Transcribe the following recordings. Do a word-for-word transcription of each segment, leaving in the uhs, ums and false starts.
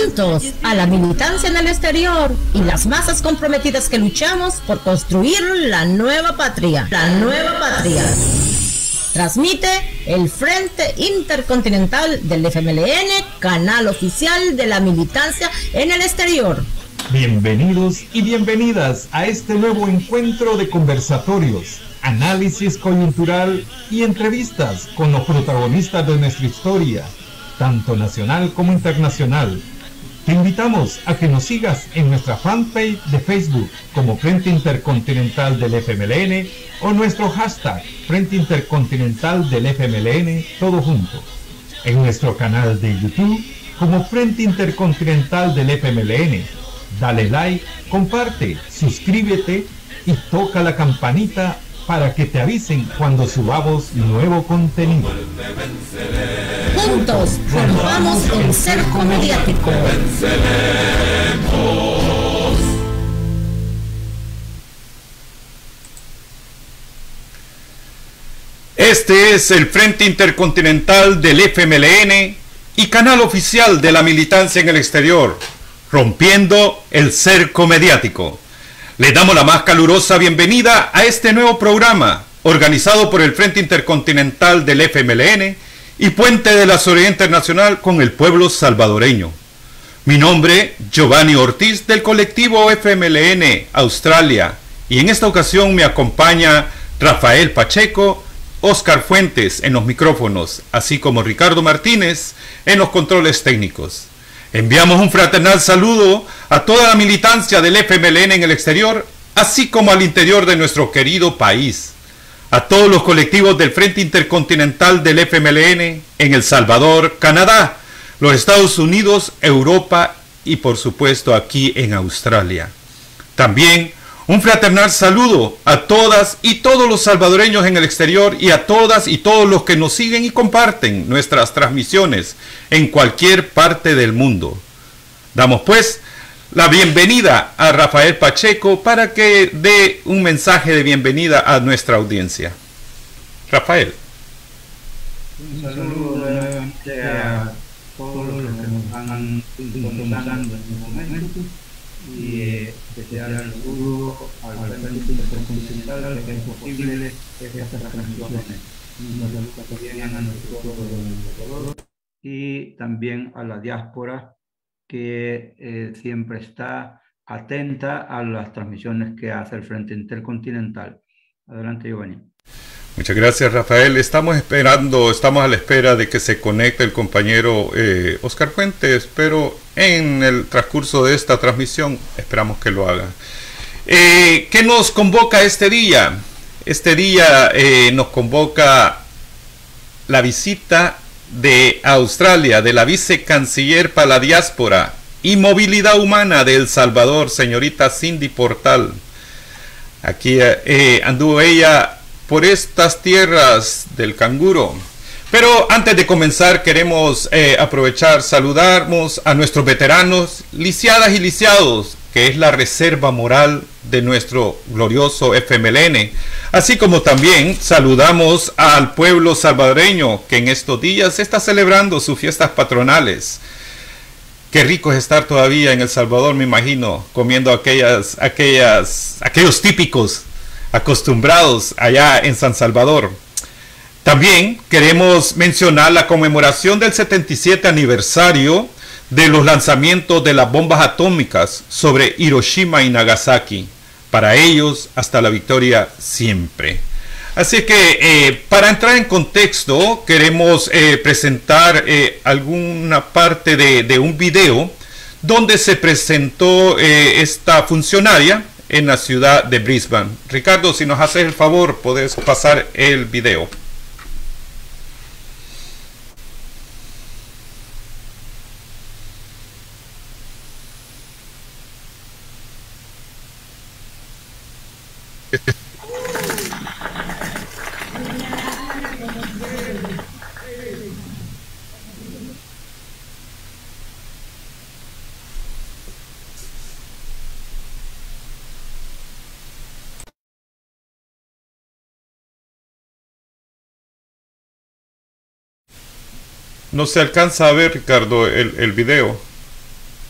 Juntos, a la militancia en el exterior y las masas comprometidas que luchamos por construir la nueva patria. La nueva patria. Transmite el Frente Intercontinental del F M L N, canal oficial de la militancia en el exterior. Bienvenidos y bienvenidas a este nuevo encuentro de conversatorios, análisis coyuntural y entrevistas con los protagonistas de nuestra historia, tanto nacional como internacional. Te invitamos a que nos sigas en nuestra fanpage de Facebook como Frente Intercontinental del F M L N o nuestro hashtag Frente Intercontinental del F M L N, todo junto. En nuestro canal de YouTube como Frente Intercontinental del F M L N. Dale like, comparte, suscríbete y toca la campanita para que te avisen cuando subamos nuevo contenido. Juntos rompamos el cerco mediático. Este es el Frente Intercontinental del F M L N y canal oficial de la militancia en el exterior, rompiendo el cerco mediático. Le damos la más calurosa bienvenida a este nuevo programa, organizado por el Frente Intercontinental del F M L N y Puente de la Solidaridad Internacional con el pueblo salvadoreño. Mi nombre, Giovanni Ortiz, del colectivo F M L N Australia, y en esta ocasión me acompaña Rafael Pacheco, Oscar Fuentes en los micrófonos, así como Ricardo Martínez en los controles técnicos. Enviamos un fraternal saludo a toda la militancia del F M L N en el exterior, así como al interior de nuestro querido país. A todos los colectivos del Frente Intercontinental del F M L N en El Salvador, Canadá, los Estados Unidos, Europa y por supuesto aquí en Australia. También un fraternal saludo a todas y todos los salvadoreños en el exterior y a todas y todos los que nos siguen y comparten nuestras transmisiones en cualquier parte del mundo. Damos pues la bienvenida a Rafael Pacheco para que dé un mensaje de bienvenida a nuestra audiencia. Rafael. Un saludo nuevamente a todos los que nos van sintonizando en este momento y eh, especial saludo al Frente Intercontinental que es posible estas transmisiones. Un saludo también a nuestro pueblo de Ecuador y también a la diáspora que eh, siempre está atenta a las transmisiones que hace el Frente Intercontinental. Adelante, Giovanni. Muchas gracias, Rafael. Estamos esperando, estamos a la espera de que se conecte el compañero eh, Oscar Fuentes, pero en el transcurso de esta transmisión esperamos que lo haga. Eh, ¿Qué nos convoca este día? Este día eh, nos convoca la visita de Australia, de la vicecanciller para la diáspora y movilidad humana de El Salvador, señorita Cindy Portal. Aquí eh, anduvo ella por estas tierras del canguro. Pero antes de comenzar queremos eh, aprovechar, saludarnos a nuestros veteranos, lisiadas y lisiados, que es la reserva moral de nuestro glorioso F M L N, así como también saludamos al pueblo salvadoreño que en estos días está celebrando sus fiestas patronales. Qué rico es estar todavía en El Salvador, me imagino, comiendo aquellas, aquellas, aquellos típicos acostumbrados allá en San Salvador. También queremos mencionar la conmemoración del setenta y siete aniversario de los lanzamientos de las bombas atómicas sobre Hiroshima y Nagasaki. Para ellos, hasta la victoria siempre. Así que, eh, para entrar en contexto, queremos eh, presentar eh, alguna parte de, de un video donde se presentó eh, esta funcionaria en la ciudad de Brisbane. Ricardo, si nos haces el favor, puedes pasar el video. No se alcanza a ver, Ricardo, el, el video.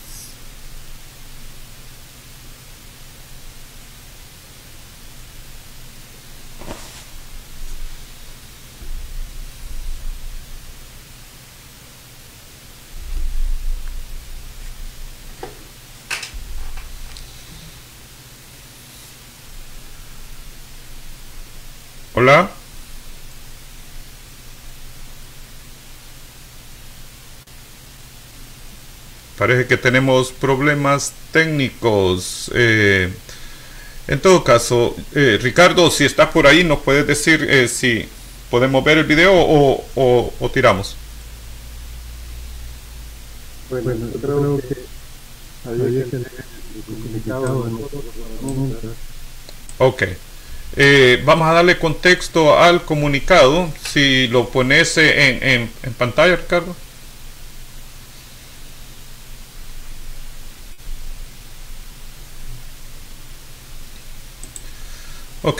Hola. Parece que tenemos problemas técnicos. Eh, en todo caso, eh, Ricardo, si estás por ahí, nos puedes decir eh, si podemos ver el video o, o, o tiramos. Bueno, yo creo que había que comunicado. Ok. Eh, vamos a darle contexto al comunicado. Si lo pones en, en, en pantalla, Ricardo. Ok.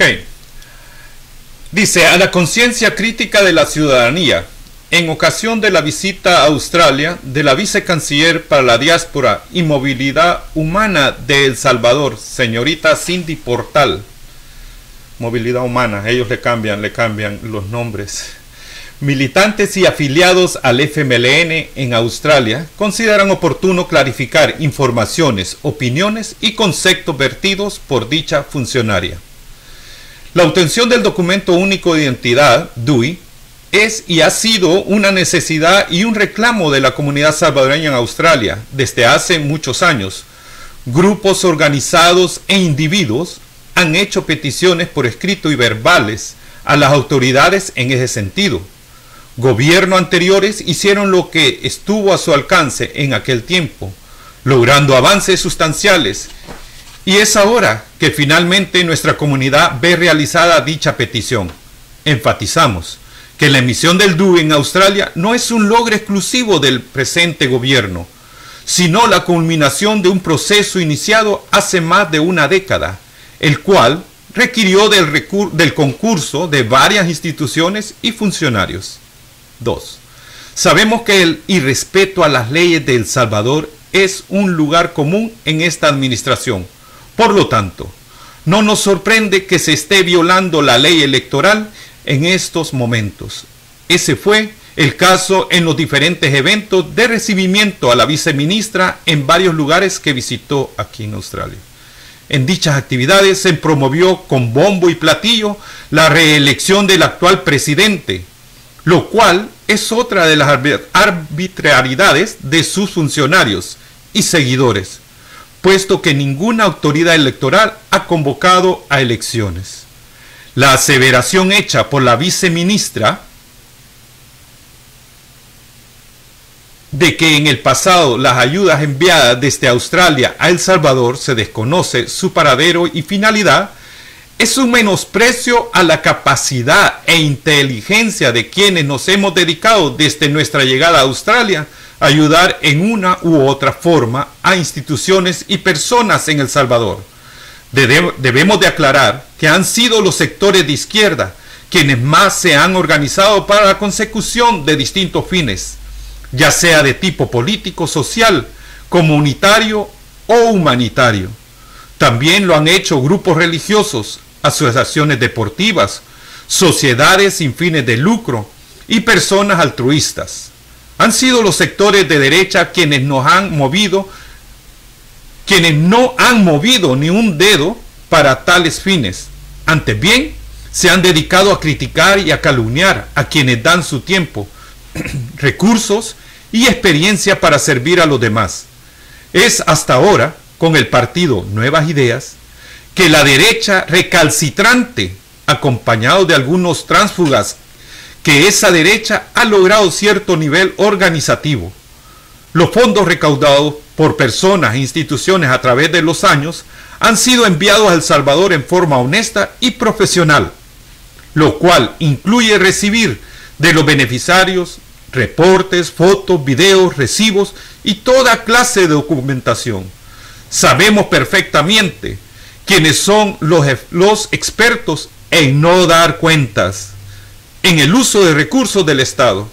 Dice, a la conciencia crítica de la ciudadanía, en ocasión de la visita a Australia de la vicecanciller para la diáspora y movilidad humana de El Salvador, señorita Cindy Portal. Movilidad humana, ellos le cambian, le cambian los nombres. Militantes y afiliados al F M L N en Australia consideran oportuno clarificar informaciones, opiniones y conceptos vertidos por dicha funcionaria. La obtención del documento único de identidad, D U I, es y ha sido una necesidad y un reclamo de la comunidad salvadoreña en Australia desde hace muchos años. Grupos organizados e individuos han hecho peticiones por escrito y verbales a las autoridades en ese sentido. Gobiernos anteriores hicieron lo que estuvo a su alcance en aquel tiempo, logrando avances sustanciales. Y es ahora que finalmente nuestra comunidad ve realizada dicha petición. Enfatizamos que la emisión del D U I en Australia no es un logro exclusivo del presente gobierno, sino la culminación de un proceso iniciado hace más de una década, el cual requirió del, recur- del concurso de varias instituciones y funcionarios. dos. Sabemos que el irrespeto a las leyes de El Salvador es un lugar común en esta administración. Por lo tanto, no nos sorprende que se esté violando la ley electoral en estos momentos. Ese fue el caso en los diferentes eventos de recibimiento a la viceministra en varios lugares que visitó aquí en Australia. En dichas actividades se promovió con bombo y platillo la reelección del actual presidente, lo cual es otra de las arbitrariedades de sus funcionarios y seguidores, puesto que ninguna autoridad electoral ha convocado a elecciones. La aseveración hecha por la viceministra de que en el pasado las ayudas enviadas desde Australia a El Salvador se desconoce su paradero y finalidad es un menosprecio a la capacidad e inteligencia de quienes nos hemos dedicado desde nuestra llegada a Australia a ayudar en una u otra forma a instituciones y personas en El Salvador. Debemos de aclarar que han sido los sectores de izquierda quienes más se han organizado para la consecución de distintos fines, ya sea de tipo político, social, comunitario o humanitario. También lo han hecho grupos religiosos, asociaciones deportivas, sociedades sin fines de lucro y personas altruistas. Han sido los sectores de derecha quienes nos han movido, quienes no han movido ni un dedo para tales fines. Antes bien, se han dedicado a criticar y a calumniar a quienes dan su tiempo, recursos y experiencia para servir a los demás. Es hasta ahora, con el partido Nuevas Ideas, que la derecha recalcitrante, acompañado de algunos tránsfugas, que esa derecha ha logrado cierto nivel organizativo. Los fondos recaudados por personas e instituciones a través de los años han sido enviados a El Salvador en forma honesta y profesional, lo cual incluye recibir de los beneficiarios reportes, fotos, videos, recibos y toda clase de documentación. Sabemos perfectamente quiénes son los, los expertos en no dar cuentas en el uso de recursos del Estado.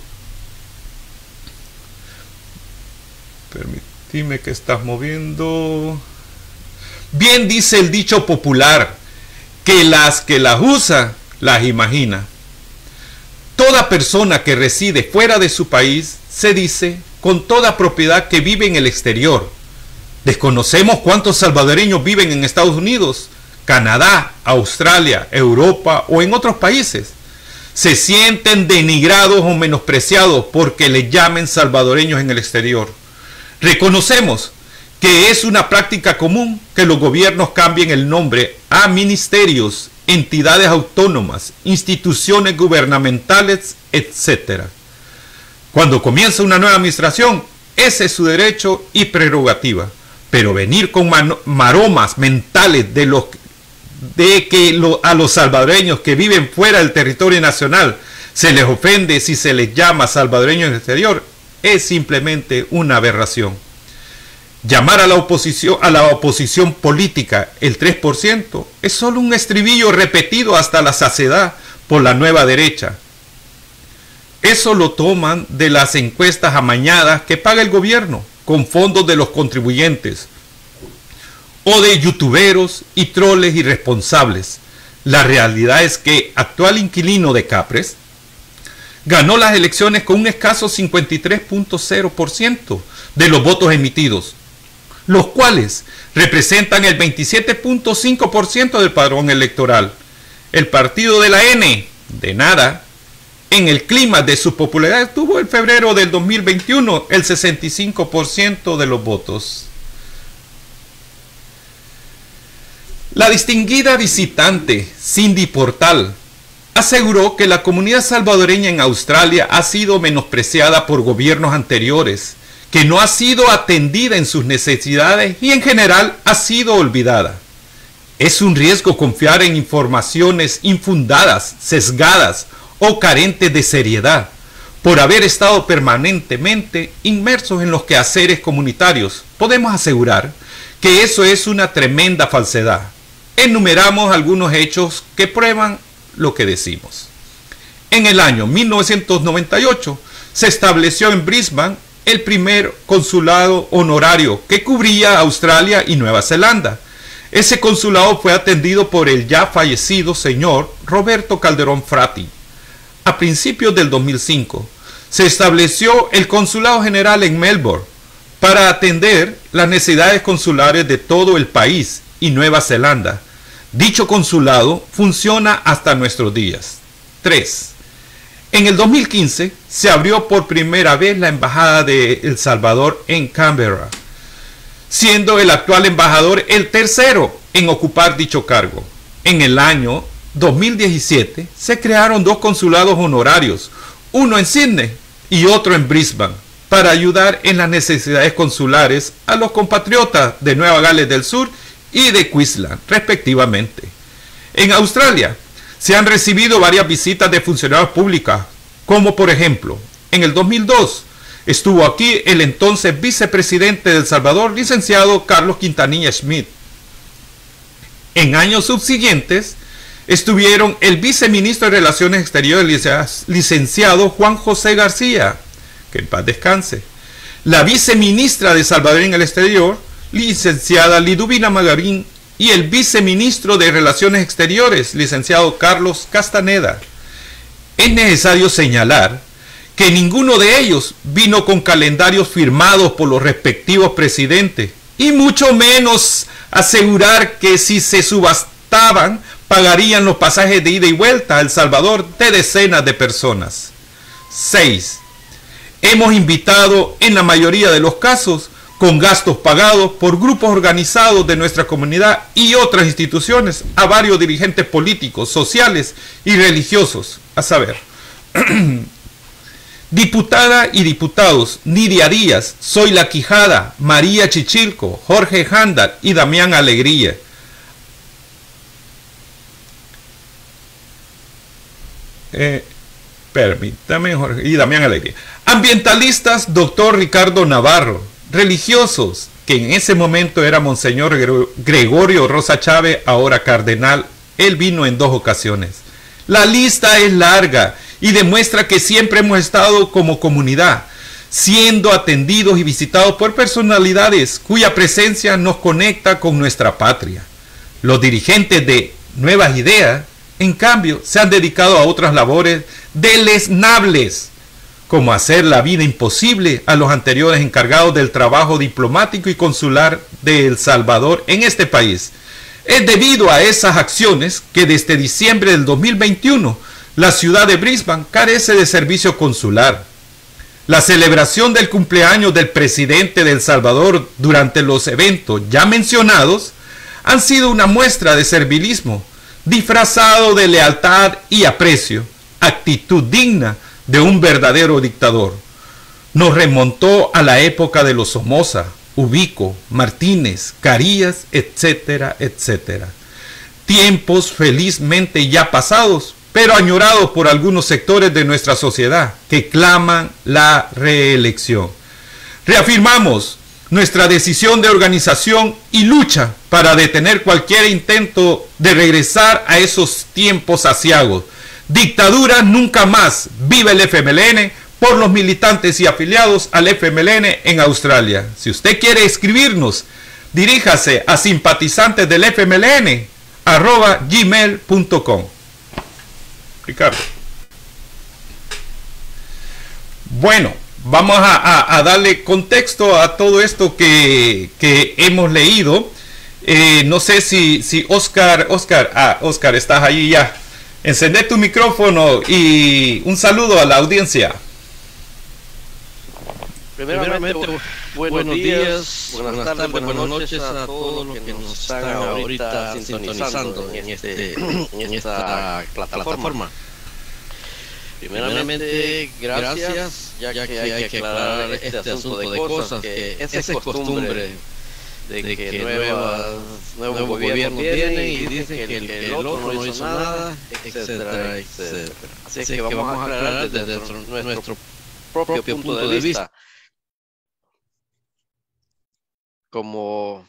Permitime que estás moviendo. Bien dice el dicho popular, que las que las usa, las imagina. Toda persona que reside fuera de su país se dice con toda propiedad que vive en el exterior. Desconocemos cuántos salvadoreños viven en Estados Unidos, Canadá, Australia, Europa o en otros países, se sienten denigrados o menospreciados porque les llamen salvadoreños en el exterior. Reconocemos que es una práctica común que los gobiernos cambien el nombre a ministerios, entidades autónomas, instituciones gubernamentales, etcétera. Cuando comienza una nueva administración, ese es su derecho y prerrogativa. Pero venir con maromas mentales de, los, de que lo, a los salvadoreños que viven fuera del territorio nacional se les ofende si se les llama salvadoreños en el exterior, es simplemente una aberración. Llamar a la oposición, a la oposición política el tres por ciento es solo un estribillo repetido hasta la saciedad por la nueva derecha. Eso lo toman de las encuestas amañadas que paga el gobierno con fondos de los contribuyentes o de youtuberos y troles irresponsables. La realidad es que actual inquilino de Capres ganó las elecciones con un escaso cincuenta y tres punto cero por ciento de los votos emitidos, los cuales representan el veintisiete punto cinco por ciento del padrón electoral. El partido de la N, de nada, en el clima de su popularidad tuvo en febrero del dos mil veintiuno el sesenta y cinco por ciento de los votos. La distinguida visitante Cindy Portal aseguró que la comunidad salvadoreña en Australia ha sido menospreciada por gobiernos anteriores, que no ha sido atendida en sus necesidades y en general ha sido olvidada. Es un riesgo confiar en informaciones infundadas, sesgadas o carentes de seriedad, por haber estado permanentemente inmersos en los quehaceres comunitarios. Podemos asegurar que eso es una tremenda falsedad. Enumeramos algunos hechos que prueban lo que decimos. En el año mil novecientos noventa y ocho se estableció en Brisbane el primer consulado honorario que cubría Australia y Nueva Zelanda. Ese consulado fue atendido por el ya fallecido señor Roberto Calderón Frati. A principios del dos mil cinco se estableció el consulado general en Melbourne para atender las necesidades consulares de todo el país y Nueva Zelanda. Dicho consulado funciona hasta nuestros días. tres. En el dos mil quince se abrió por primera vez la embajada de El Salvador en Canberra, siendo el actual embajador el tercero en ocupar dicho cargo. En el año dos mil diecisiete se crearon dos consulados honorarios, uno en Sydney y otro en Brisbane, para ayudar en las necesidades consulares a los compatriotas de Nueva Gales del Sur y de Queensland, respectivamente. En Australia se han recibido varias visitas de funcionarios públicos, como por ejemplo, en el dos mil dos estuvo aquí el entonces vicepresidente de El Salvador, licenciado Carlos Quintanilla Schmidt. En años subsiguientes estuvieron el viceministro de Relaciones Exteriores, licenciado Juan José García, que en paz descanse, la viceministra de Salvador en el exterior, licenciada Liduvina Magarín, y el viceministro de Relaciones Exteriores, licenciado Carlos Castaneda. Es necesario señalar que ninguno de ellos vino con calendarios firmados por los respectivos presidentes, y mucho menos asegurar que si se subastaban pagarían los pasajes de ida y vuelta a El Salvador de decenas de personas. seis. Hemos invitado en la mayoría de los casos con gastos pagados por grupos organizados de nuestra comunidad y otras instituciones a varios dirigentes políticos, sociales y religiosos, a saber, diputada y diputados Nidia Díaz, Zoila Quijada, María Chichilco, Jorge Handal y Damián Alegría. Eh, permítame, Jorge, y Damián Alegría. Ambientalistas, doctor Ricardo Navarro. Religiosos, que en ese momento era Monseñor Gregorio Rosa Chávez, ahora cardenal. Él vino en dos ocasiones. La lista es larga y demuestra que siempre hemos estado como comunidad, siendo atendidos y visitados por personalidades cuya presencia nos conecta con nuestra patria. Los dirigentes de Nuevas Ideas, en cambio, se han dedicado a otras labores deleznables, como hacer la vida imposible a los anteriores encargados del trabajo diplomático y consular de El Salvador en este país. Es debido a esas acciones que desde diciembre del dos mil veintiuno la ciudad de Brisbane carece de servicio consular. La celebración del cumpleaños del presidente de El Salvador durante los eventos ya mencionados han sido una muestra de servilismo, disfrazado de lealtad y aprecio, actitud digna de un verdadero dictador. Nos remontó a la época de los Somoza, Ubico, Martínez, Carías, etcétera, etcétera. Tiempos felizmente ya pasados, pero añorados por algunos sectores de nuestra sociedad que claman la reelección. Reafirmamos nuestra decisión de organización y lucha para detener cualquier intento de regresar a esos tiempos aciagos. Dictadura nunca más. Viva el F M L N por los militantes y afiliados al F M L N en Australia. Si usted quiere escribirnos, diríjase a simpatizantes del F M L N arroba gmail punto com. Ricardo. Bueno, vamos a, a, a darle contexto a todo esto que, que hemos leído. Eh, no sé si, si Oscar, Oscar, ah, Oscar, estás ahí ya. Encendé tu micrófono y un saludo a la audiencia. Primeramente, buenos, buenos días, buenas, buenas tardes, buenas, buenas noches a todos los que nos están ahorita sintonizando en, este, en esta plataforma. Primeramente, gracias, ya que hay que aclarar este asunto de cosas, que esa es costumbre de que nuevas, nuevos gobiernos vienen y dicen que el, que el otro no hizo nada, etcétera, etcétera. Así es que vamos a aclarar desde nuestro, nuestro propio punto de vista. Como,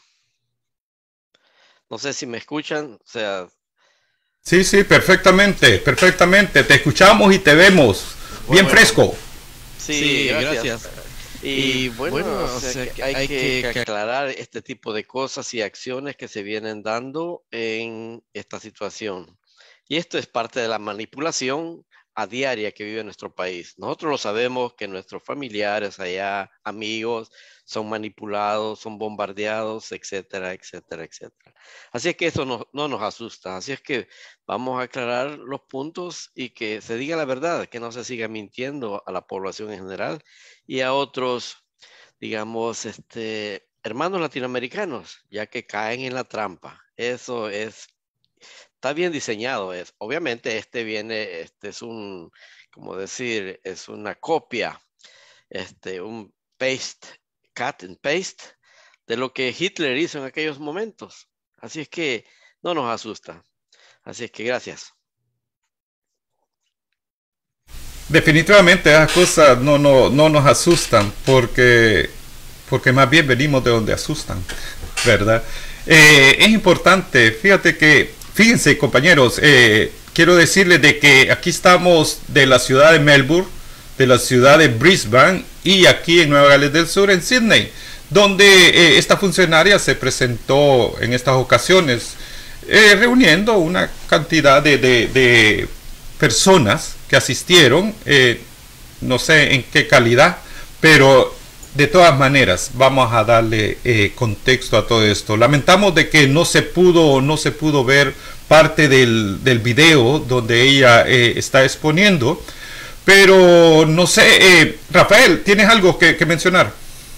no sé si me escuchan, o sea... Sí, sí, perfectamente, perfectamente, te escuchamos y te vemos, bien bueno, fresco. Sí, sí, gracias. gracias. Y bueno, bueno o sea, que hay que, que aclarar este tipo de cosas y acciones que se vienen dando en esta situación. Y esto es parte de la manipulación a diaria que vive nuestro país. Nosotros lo sabemos que nuestros familiares allá, amigos, son manipulados, son bombardeados, etcétera, etcétera, etcétera. Así es que eso no, no nos asusta. Así es que vamos a aclarar los puntos y que se diga la verdad, que no se siga mintiendo a la población en general y a otros, digamos, este, hermanos latinoamericanos, ya que caen en la trampa. Eso es, está bien diseñado. Es, obviamente este viene, este es un, como decir, es una copia, este, un paste, cut and paste de lo que Hitler hizo en aquellos momentos. Así es que no nos asusta. Así es que gracias. Definitivamente esas cosas no, no, no nos asustan porque, porque más bien venimos de donde asustan, ¿verdad? Eh, es importante, fíjate que, fíjense compañeros, eh, quiero decirles de que aquí estamos de la ciudad de Melbourne, de la ciudad de Brisbane y aquí en Nueva Gales del Sur, en Sydney, donde eh, esta funcionaria se presentó en estas ocasiones, eh, reuniendo una cantidad de, de, de personas que asistieron, eh, no sé en qué calidad, pero de todas maneras vamos a darle eh, contexto a todo esto. Lamentamos de que no se pudo, no se pudo ver parte del, del video donde ella eh, está exponiendo. Pero no sé, eh, Rafael, ¿tienes algo que, que mencionar?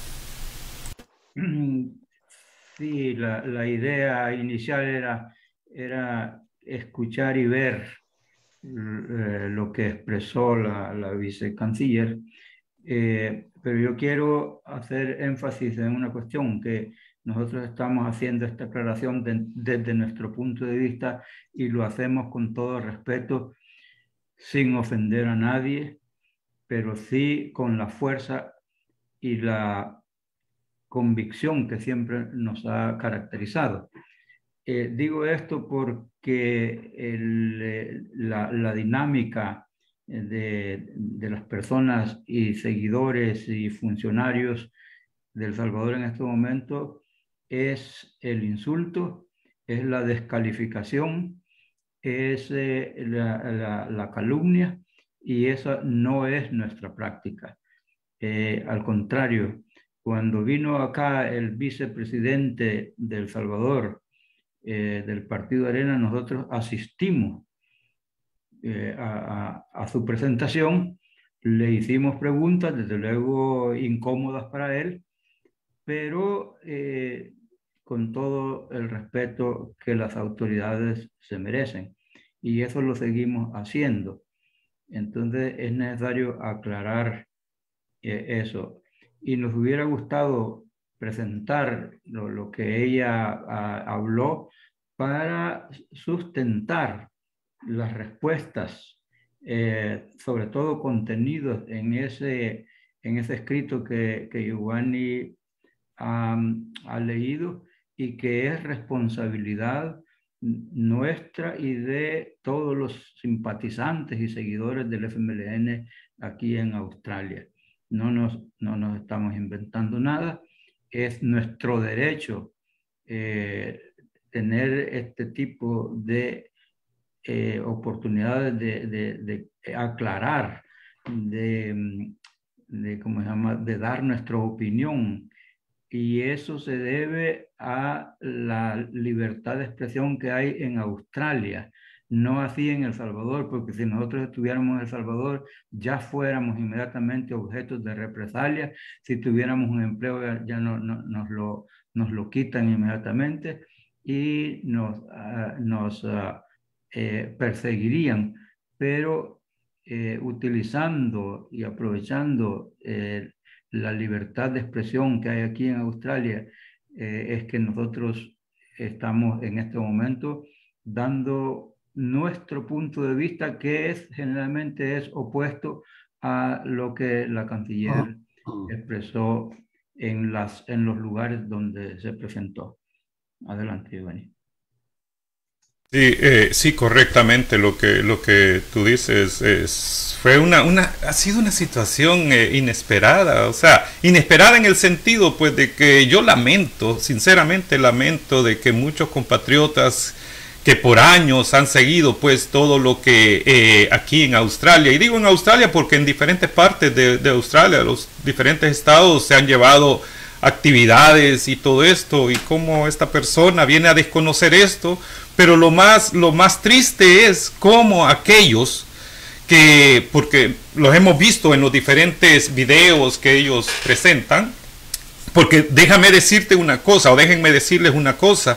Sí, la, la idea inicial era, era escuchar y ver eh, lo que expresó la, la vicecanciller, eh, pero yo quiero hacer énfasis en una cuestión, que nosotros estamos haciendo esta aclaración de, desde nuestro punto de vista y lo hacemos con todo respeto, sin ofender a nadie, pero sí con la fuerza y la convicción que siempre nos ha caracterizado. Eh, digo esto porque el, eh, la, la dinámica de, de las personas y seguidores y funcionarios de El Salvador en este momento es el insulto, es la descalificación, es eh, la, la, la calumnia, y esa no es nuestra práctica. Eh, al contrario, cuando vino acá el vicepresidente de El Salvador eh, del Partido Arena, nosotros asistimos eh, a, a, a su presentación, le hicimos preguntas, desde luego incómodas para él, pero eh, con todo el respeto que las autoridades se merecen. Y eso lo seguimos haciendo. Entonces es necesario aclarar eh, eso. Y nos hubiera gustado presentar lo, lo que ella a, habló para sustentar las respuestas, eh, sobre todo contenidos en ese, en ese escrito que, que Giovanni um, ha leído, y que es responsabilidad nuestra y de todos los simpatizantes y seguidores del F M L N aquí en Australia. No nos, no nos estamos inventando nada, es nuestro derecho eh, tener este tipo de eh, oportunidades de, de, de aclarar, de, de, ¿cómo se llama?, de dar nuestra opinión. Y eso se debe a la libertad de expresión que hay en Australia, no así en El Salvador, porque si nosotros estuviéramos en El Salvador ya fuéramos inmediatamente objetos de represalia. Si tuviéramos un empleo ya no, no, nos, lo, nos lo quitan inmediatamente y nos, uh, nos uh, eh, perseguirían. Pero eh, utilizando y aprovechando eh, la libertad de expresión que hay aquí en Australia, eh, es que nosotros estamos en este momento dando nuestro punto de vista, que es generalmente es opuesto a lo que la canciller expresó en, las, en los lugares donde se presentó. Adelante, Giovanni. Sí, eh, sí, correctamente lo que lo que tú dices es, fue una una ha sido una situación eh, inesperada, o sea, inesperada en el sentido pues de que yo lamento, sinceramente lamento de que muchos compatriotas que por años han seguido pues todo lo que eh, aquí en Australia, y digo en Australia porque en diferentes partes de, de Australia, los diferentes estados se han llevado actividades y todo esto, y cómo esta persona viene a desconocer esto. Pero lo más, lo más triste es cómo aquellos que, porque los hemos visto en los diferentes videos que ellos presentan, porque déjame decirte una cosa, o déjenme decirles una cosa,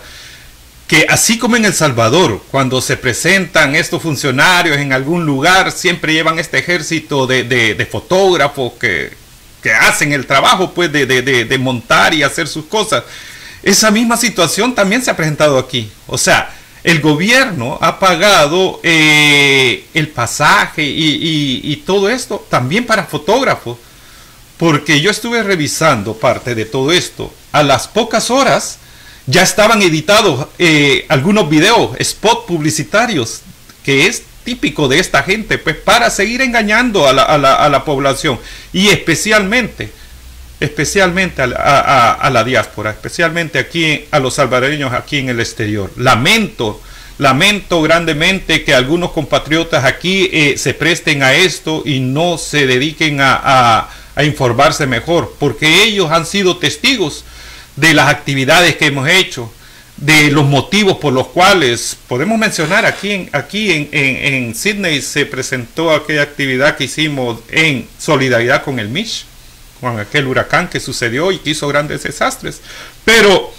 que así como en El Salvador, cuando se presentan estos funcionarios en algún lugar, siempre llevan este ejército de, de, de fotógrafos que, que hacen el trabajo pues de, de, de, de montar y hacer sus cosas. Esa misma situación también se ha presentado aquí. O sea, el gobierno ha pagado eh, el pasaje y, y, y todo esto también para fotógrafos, porque yo estuve revisando parte de todo esto. A las pocas horas ya estaban editados eh, algunos videos, spot publicitarios, que es típico de esta gente, pues para seguir engañando a la, a la, a la población, y especialmente especialmente a, a, a la diáspora, especialmente aquí a los salvadoreños aquí en el exterior. Lamento, lamento grandemente que algunos compatriotas aquí eh, se presten a esto y no se dediquen a, a, a informarse mejor, porque ellos han sido testigos de las actividades que hemos hecho, de los motivos por los cuales podemos mencionar aquí en, aquí en, en, en Sydney se presentó aquella actividad que hicimos en solidaridad con el Mish, con aquel huracán que sucedió y que hizo grandes desastres. Pero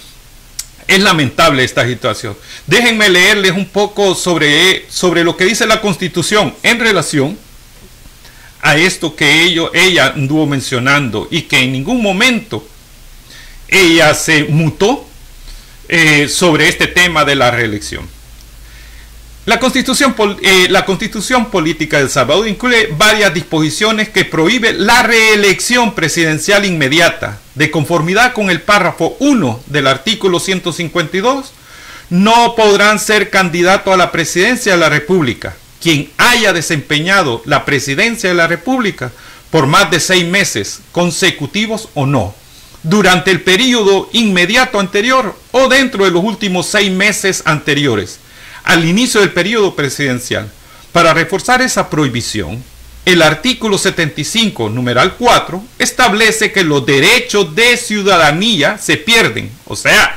es lamentable esta situación. Déjenme leerles un poco sobre, sobre lo que dice la Constitución en relación a esto que ello, ella anduvo mencionando, y que en ningún momento ella se mutó eh, sobre este tema de la reelección. La Constitución, eh, la Constitución Política de El Salvador incluye varias disposiciones que prohíben la reelección presidencial inmediata. De conformidad con el párrafo uno del artículo ciento cincuenta y dos, no podrán ser candidatos a la presidencia de la República quien haya desempeñado la presidencia de la República por más de seis meses consecutivos o no, durante el periodo inmediato anterior o dentro de los últimos seis meses anteriores al inicio del periodo presidencial. Para reforzar esa prohibición, el artículo setenta y cinco, numeral cuatro, establece que los derechos de ciudadanía se pierden. O sea,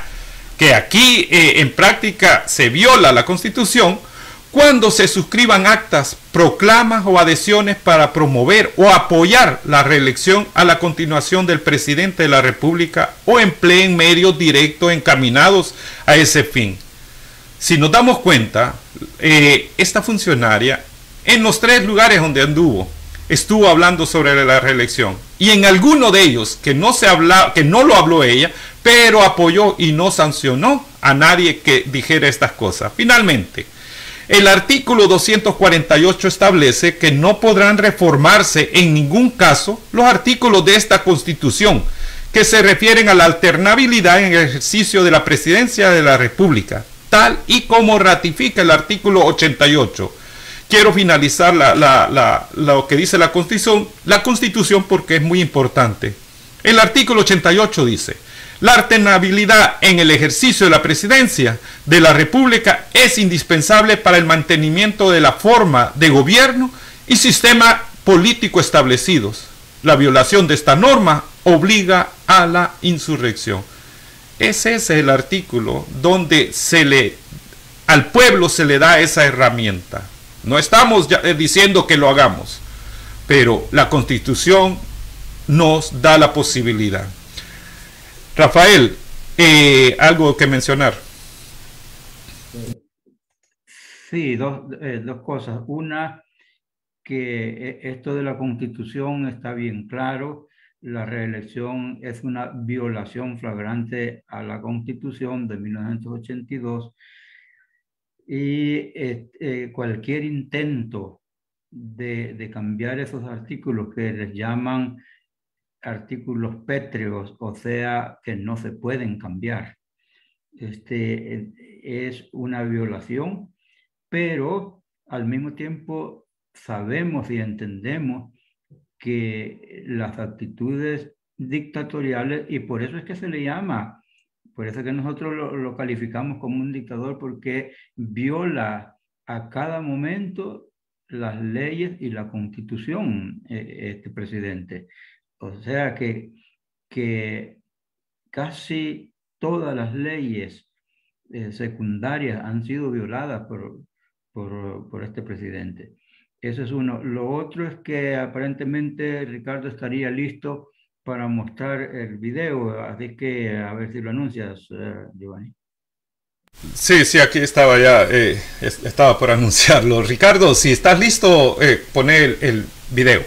que aquí eh, en práctica se viola la Constitución cuando se suscriban actas, proclamas o adhesiones para promover o apoyar la reelección a la continuación del presidente de la República o empleen medios directos encaminados a ese fin. Si nos damos cuenta, eh, esta funcionaria en los tres lugares donde anduvo, estuvo hablando sobre la reelección, y en alguno de ellos que no se habla, que no lo habló ella, pero apoyó y no sancionó a nadie que dijera estas cosas. Finalmente, el artículo doscientos cuarenta y ocho establece que no podrán reformarse en ningún caso los artículos de esta Constitución que se refieren a la alternabilidad en el ejercicio de la presidencia de la República, tal y como ratifica el artículo ochenta y ocho. Quiero finalizar la, la, la, lo que dice la Constitución, la Constitución porque es muy importante. El artículo ochenta y ocho dice: la alternabilidad en el ejercicio de la presidencia de la República es indispensable para el mantenimiento de la forma de gobierno y sistema político establecidos. La violación de esta norma obliga a la insurrección. Ese es el artículo donde se le, al pueblo se le da esa herramienta. No estamos ya diciendo que lo hagamos, pero la Constitución nos da la posibilidad. Rafael, eh, ¿algo que mencionar? Sí, dos, eh, dos cosas. Una, que esto de la Constitución está bien claro. La reelección es una violación flagrante a la Constitución de mil novecientos ochenta y dos. Y eh, eh, cualquier intento de, de cambiar esos artículos que les llaman artículos pétreos, o sea, que no se pueden cambiar, este, es una violación, pero al mismo tiempo sabemos y entendemos que las actitudes dictatoriales, y por eso es que se le llama, por eso es que nosotros lo, lo calificamos como un dictador, porque viola a cada momento las leyes y la Constitución, eh, este presidente. O sea que, que casi todas las leyes eh, secundarias han sido violadas por, por, por este presidente. Eso es uno. Lo otro es que aparentemente Ricardo estaría listo para mostrar el video, así que a ver si lo anuncias, uh, Giovanni. Sí, sí, aquí estaba ya, eh, estaba por anunciarlo. Ricardo, si estás listo, eh, pone el, el video.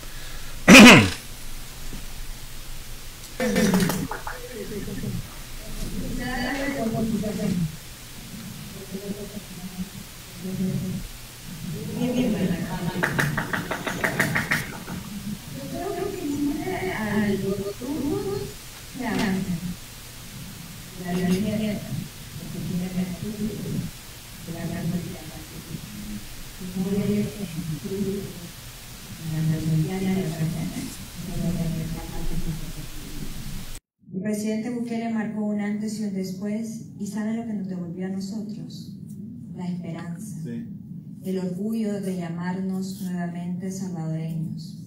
El presidente Bukele marcó un antes y un después, y sabe lo que nos devolvió a nosotros: la esperanza, sí, el orgullo de llamarnos nuevamente salvadoreños.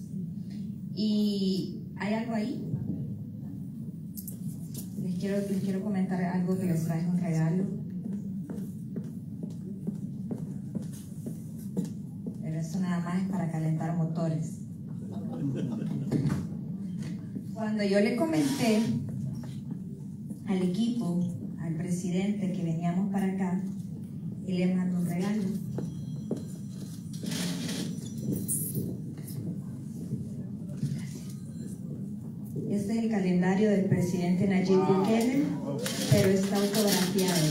Y hay algo ahí. Les quiero, les quiero comentar algo que les traje, un regalo. Pero esto nada más es para calentar motores. Cuando yo le comenté al equipo, al presidente, que veníamos para acá, él le mandó un regalo. Este es el calendario del presidente Nayib Bukele, pero está autografiado.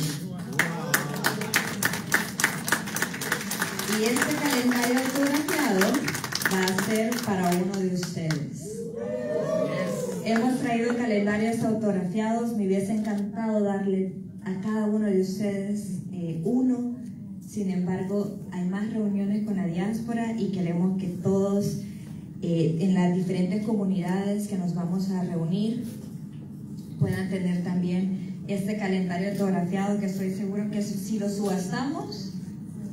Y este calendario autografiado va a ser para uno de ustedes. Hemos traído calendarios autografiados. Me hubiese encantado darle a cada uno de ustedes eh, uno. Sin embargo, hay más reuniones con la diáspora y queremos que todos eh, en las diferentes comunidades que nos vamos a reunir puedan tener también este calendario autografiado, que estoy seguro que si lo subastamos,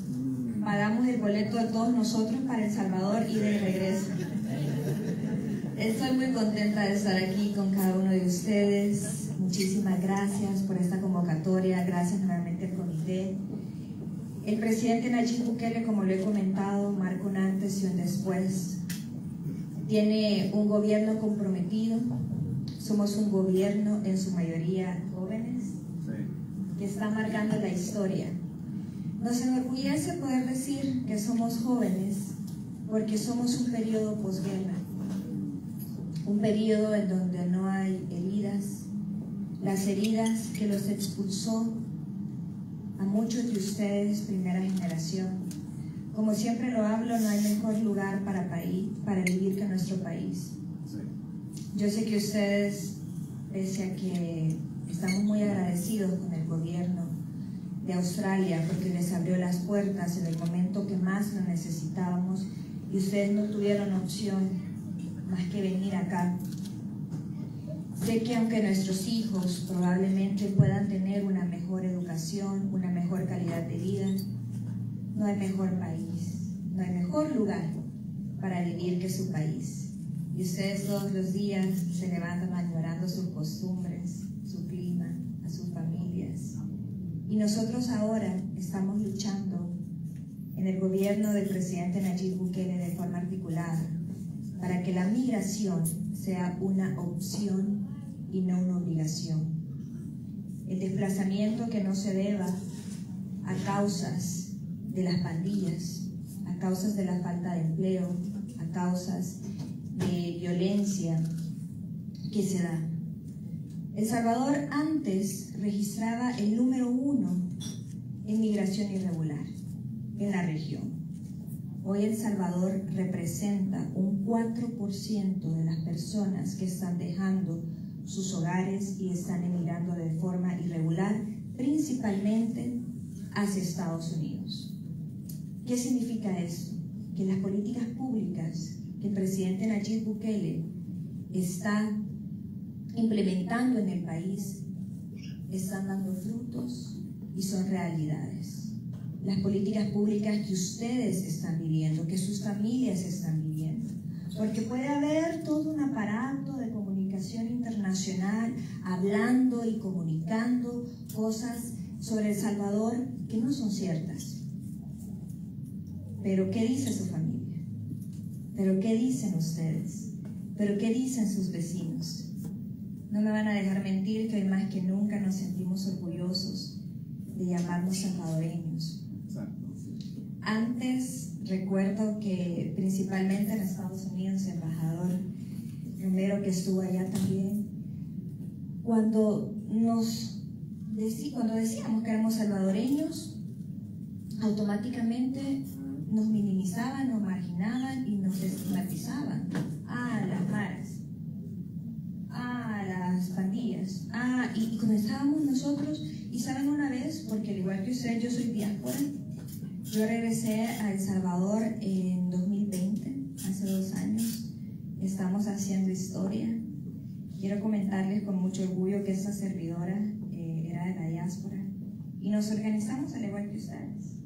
pagamos el boleto de todos nosotros para El Salvador y de regreso. Estoy muy contenta de estar aquí con cada uno de ustedes. Muchísimas gracias por esta convocatoria. Gracias nuevamente al comité. El presidente Nayib Bukele, como lo he comentado, marca un antes y un después. Tiene un gobierno comprometido. Somos un gobierno, en su mayoría jóvenes, que está marcando la historia. Nos enorgullece poder decir que somos jóvenes porque somos un periodo posguerra. Un periodo en donde no hay heridas, las heridas que los expulsó a muchos de ustedes, primera generación. Como siempre lo hablo, no hay mejor lugar para, país, para vivir que nuestro país. Yo sé que ustedes, pese a que estamos muy agradecidos con el gobierno de Australia porque les abrió las puertas en el momento que más lo necesitábamos y ustedes no tuvieron opción más que venir acá. Sé que aunque nuestros hijos probablemente puedan tener una mejor educación, una mejor calidad de vida, no hay mejor país, no hay mejor lugar para vivir que su país. Y ustedes todos los días se levantan añorando sus costumbres, su clima, a sus familias. Y nosotros ahora estamos luchando en el gobierno del presidente Nayib Bukele de forma articulada para que la migración sea una opción y no una obligación. El desplazamiento que no se deba a causas de las pandillas, a causas de la falta de empleo, a causas de violencia que se da. El Salvador antes registraba el número uno en migración irregular en la región. Hoy El Salvador representa un cuatro por ciento de las personas que están dejando sus hogares y están emigrando de forma irregular, principalmente hacia Estados Unidos. ¿Qué significa esto? Que las políticas públicas que el presidente Nayib Bukele está implementando en el país están dando frutos y son realidades. Las políticas públicas que ustedes están viviendo, que sus familias están viviendo. Porque puede haber todo un aparato de comunicación internacional hablando y comunicando cosas sobre El Salvador que no son ciertas. Pero ¿qué dice su familia? ¿Pero qué dicen ustedes? ¿Pero qué dicen sus vecinos? No me van a dejar mentir que hoy más que nunca nos sentimos orgullosos de llamarnos salvadoreños. Antes recuerdo que principalmente en Estados Unidos, el embajador Romero, que estuvo allá también, cuando nos decí, cuando decíamos que éramos salvadoreños, automáticamente nos minimizaban, nos marginaban y nos estigmatizaban. Ah, las maras, ah, las pandillas, ah, y, y comenzábamos nosotros, y saben una vez, porque al igual que ustedes, yo soy diáspora. Yo regresé a El Salvador en dos mil veinte, hace dos años. Estamos haciendo historia. Quiero comentarles con mucho orgullo que esta servidora eh, era de la diáspora y nos organizamos al igual que ustedes.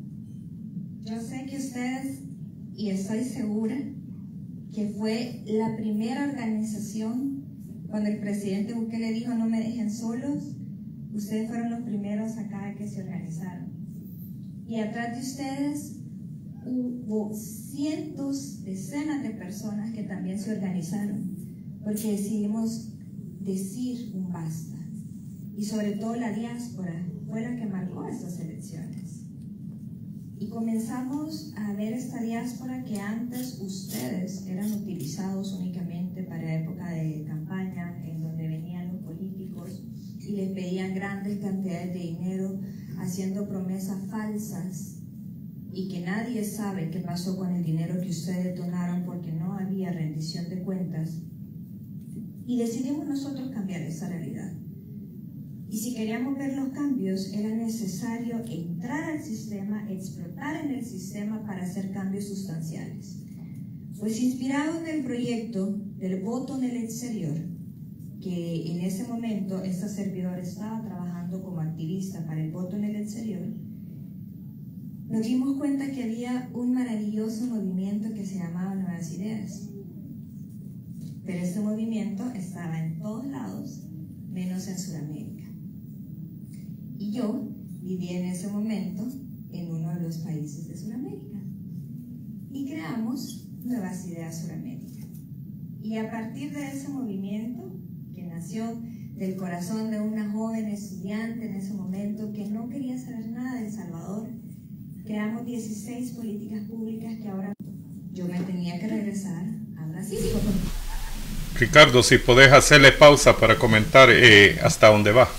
Yo sé que ustedes, y estoy segura, que fue la primera organización cuando el presidente Bukele dijo no me dejen solos, ustedes fueron los primeros acá que se organizaron. Y atrás de ustedes hubo cientos, decenas de personas que también se organizaron porque decidimos decir un basta. Y sobre todo la diáspora fue la que marcó estas elecciones. Y comenzamos a ver esta diáspora que antes ustedes eran utilizados únicamente para época de campaña, en donde venían los políticos y les pedían grandes cantidades de dinero, haciendo promesas falsas y que nadie sabe qué pasó con el dinero que ustedes donaron porque no había rendición de cuentas. Y decidimos nosotros cambiar esa realidad. Y si queríamos ver los cambios, era necesario entrar al sistema, explotar en el sistema para hacer cambios sustanciales. Pues inspirado en el proyecto del voto en el exterior, que en ese momento esta servidora estaba trabajando como activista para el voto en el exterior, nos dimos cuenta que había un maravilloso movimiento que se llamaba Nuevas Ideas. pero este movimiento estaba en todos lados, menos en Sudamérica. Y yo viví en ese momento en uno de los países de Sudamérica. Y creamos Nuevas Ideas Suramérica. Y a partir de ese movimiento, que nació del corazón de una joven estudiante en ese momento que no quería saber nada de El Salvador, creamos dieciséis políticas públicas que ahora yo me tenía que regresar a Brasil. Ricardo, si podés hacerle pausa para comentar eh, hasta dónde va.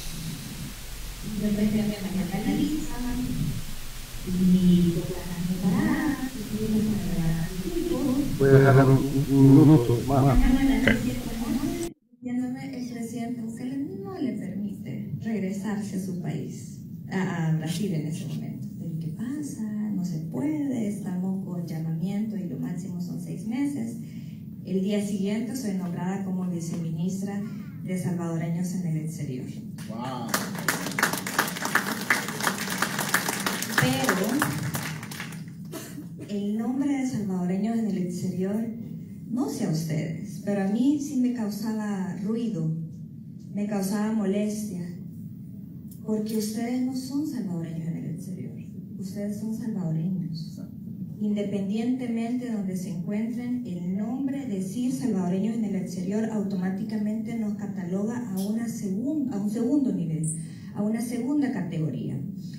Puede dejar un, un minuto más. Diciéndome el presidente Bukele no le permite regresarse a su país, a, a Brasil en ese momento. Pero ¿qué pasa? No se puede, estamos con llamamiento y lo máximo son seis meses. El día siguiente soy nombrada como viceministra de salvadoreños en el exterior. Wow. Pero el nombre de salvadoreños en el exterior, no sé a ustedes, pero a mí sí me causaba ruido, me causaba molestia, porque ustedes no son salvadoreños en el exterior, ustedes son salvadoreños. Independientemente de donde se encuentren, el nombre decir salvadoreños en el exterior automáticamente nos cataloga a, una segun, a un segundo nivel, a una segunda categoría.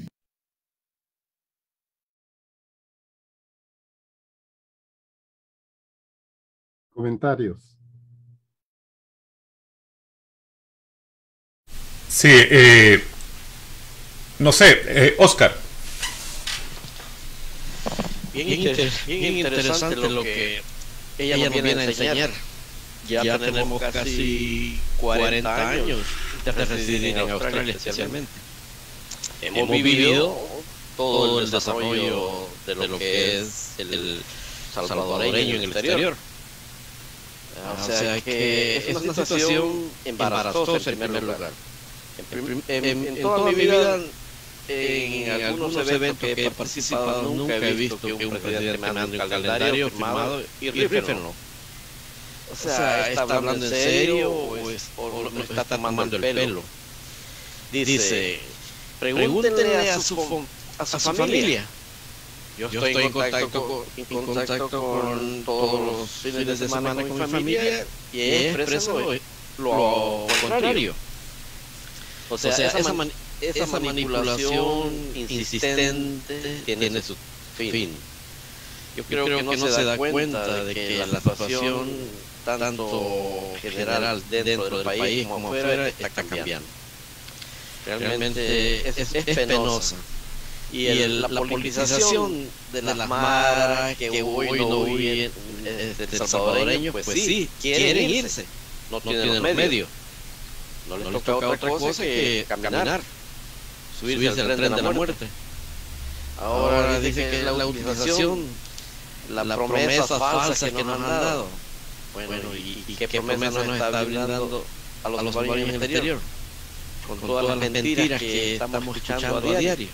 Comentarios. Sí, eh, no sé, eh, Oscar. Bien, inter bien interesante lo que ella nos viene a enseñar. Ya, ya tenemos casi cuarenta años de residir en Australia especialmente. Hemos vivido todo el desarrollo de lo que es el salvadoreño en el exterior. O sea que es una situación embarazosa en primer lugar. En, en, en, en toda mi vida, en algunos eventos que he participado, nunca he visto que un presidente me mande un calendario firmado y rífenlo. O sea, ¿está hablando en serio o, es, o me está tomando el pelo? Dice, pregúntenle a su, a su familia. Yo estoy, Yo estoy en, contacto con, en contacto con todos los fines de semana con mi familia y expresan lo, lo contrario. O sea, o sea esa, esa, man, esa, esa manipulación insistente tiene su fin. Yo creo, Yo creo que, no que no se da cuenta de que la situación, tanto general dentro del país como afuera, está cambiando. Realmente es, es, es penosa. Y, el, y el, la, la politización de las la maras que hoy no huyen de, de salvadoreños, pues sí, quieren irse, no, no tienen los medios. medios. No les, no les toca, toca otra cosa que caminar, caminar subirse, subirse al tren, tren de la muerte. Ahora, Ahora dice que, que la utilización, las la promesas falsas que nos han dado. Bueno, ¿y, y qué, qué promesas nos está brindando a los salvadoreños en el exterior? Con, con todas las mentiras, mentiras que estamos escuchando a diario. diario.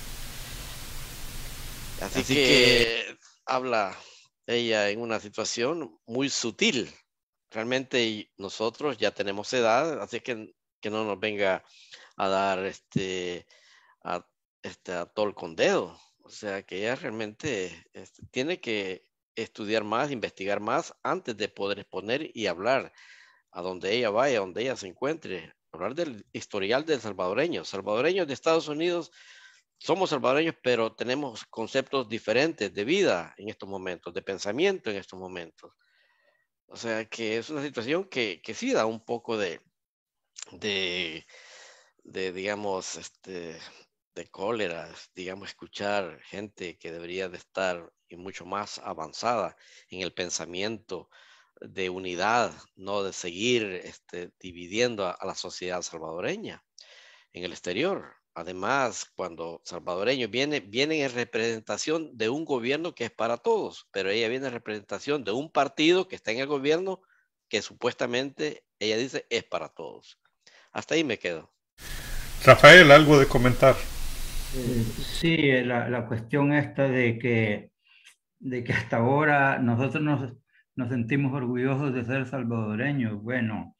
Así, Así que, que habla ella en una situación muy sutil. Realmente nosotros ya tenemos edad, así que que no nos venga a dar este a, este a tol con dedo. O sea que ella realmente este, tiene que estudiar más, investigar más antes de poder exponer y hablar a donde ella vaya, a donde ella se encuentre. Hablar del historial del salvadoreño. Salvadoreños de Estados Unidos. Somos salvadoreños, pero tenemos conceptos diferentes de vida en estos momentos, de pensamiento en estos momentos. O sea que es una situación que, que sí da un poco de, de, de digamos, este, de cólera, digamos, escuchar gente que debería de estar y mucho más avanzada en el pensamiento de unidad, no de seguir este, dividiendo a, a la sociedad salvadoreña en el exterior. Además, cuando salvadoreños vienen, vienen en representación de un gobierno que es para todos, pero ella viene en representación de un partido que está en el gobierno que supuestamente, ella dice, es para todos. Hasta ahí me quedo. Rafael, ¿algo de comentar? Eh, sí, la, la cuestión esta de que, de que hasta ahora nosotros nos, nos sentimos orgullosos de ser salvadoreños. Bueno,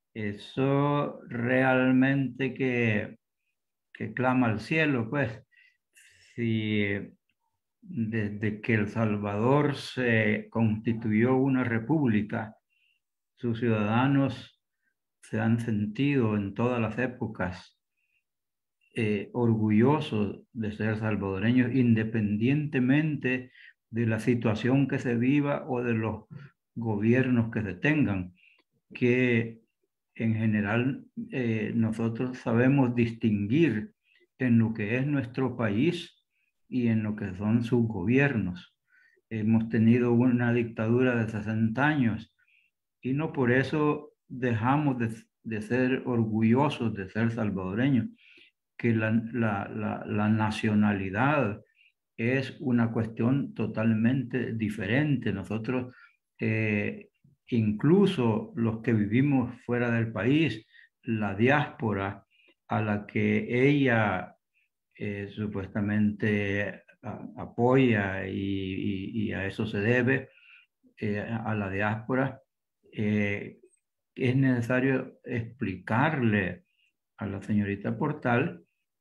eso realmente que, que clama al cielo, pues. Si desde que El Salvador se constituyó una república, sus ciudadanos se han sentido en todas las épocas eh, orgullosos de ser salvadoreños, independientemente de la situación que se viva o de los gobiernos que se tengan, que en general eh, nosotros sabemos distinguir en lo que es nuestro país y en lo que son sus gobiernos. Hemos tenido una dictadura de sesenta años y no por eso dejamos de, de ser orgullosos de ser salvadoreños, que la, la, la, la nacionalidad es una cuestión totalmente diferente. Nosotros, eh, incluso los que vivimos fuera del país, la diáspora a la que ella eh, supuestamente a, apoya y, y, y a eso se debe, eh, a la diáspora, eh, es necesario explicarle a la señorita Portal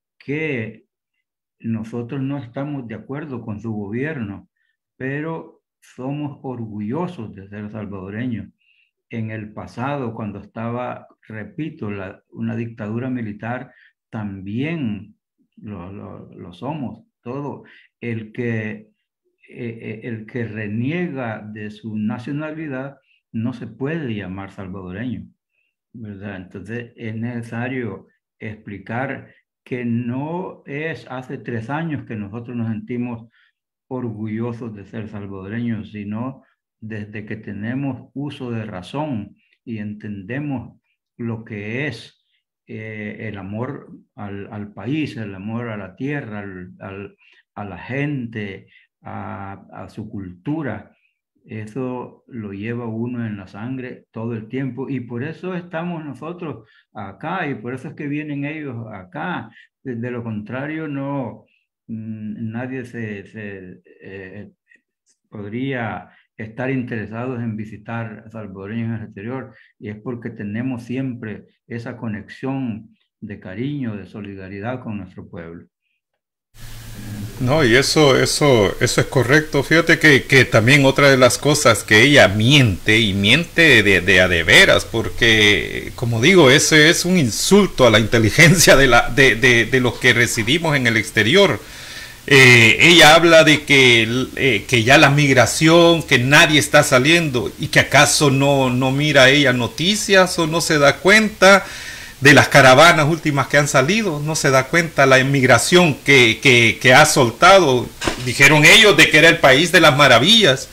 que nosotros no estamos de acuerdo con su gobierno, pero somos orgullosos de ser salvadoreños. En el pasado, cuando estaba, repito, la, una dictadura militar, también lo, lo, lo somos. Todo el que, eh, el que reniega de su nacionalidad no se puede llamar salvadoreño, ¿verdad? Entonces es necesario explicar que no es hace tres años que nosotros nos sentimos orgullosos de ser salvadoreños, sino desde que tenemos uso de razón y entendemos lo que es eh, el amor al, al país, el amor a la tierra, al, al, a la gente, a, a su cultura. Eso lo lleva uno en la sangre todo el tiempo y por eso estamos nosotros acá y por eso es que vienen ellos acá. De lo contrario, no, nadie se, se eh, podría estar interesados en visitar salvadoreños en el exterior, y es porque tenemos siempre esa conexión de cariño, de solidaridad con nuestro pueblo. No, y eso, eso, eso es correcto. Fíjate que, que también otra de las cosas que ella miente, y miente de, de a de veras, porque, como digo, ese es un insulto a la inteligencia de, la, de, de, de los que residimos en el exterior. Eh, ella habla de que, eh, que ya la migración, que nadie está saliendo, y que acaso no, no mira ella noticias o no se da cuenta de las caravanas últimas que han salido, no se da cuenta la inmigración que, que, que ha soltado. Dijeron ellos de que era el país de las maravillas.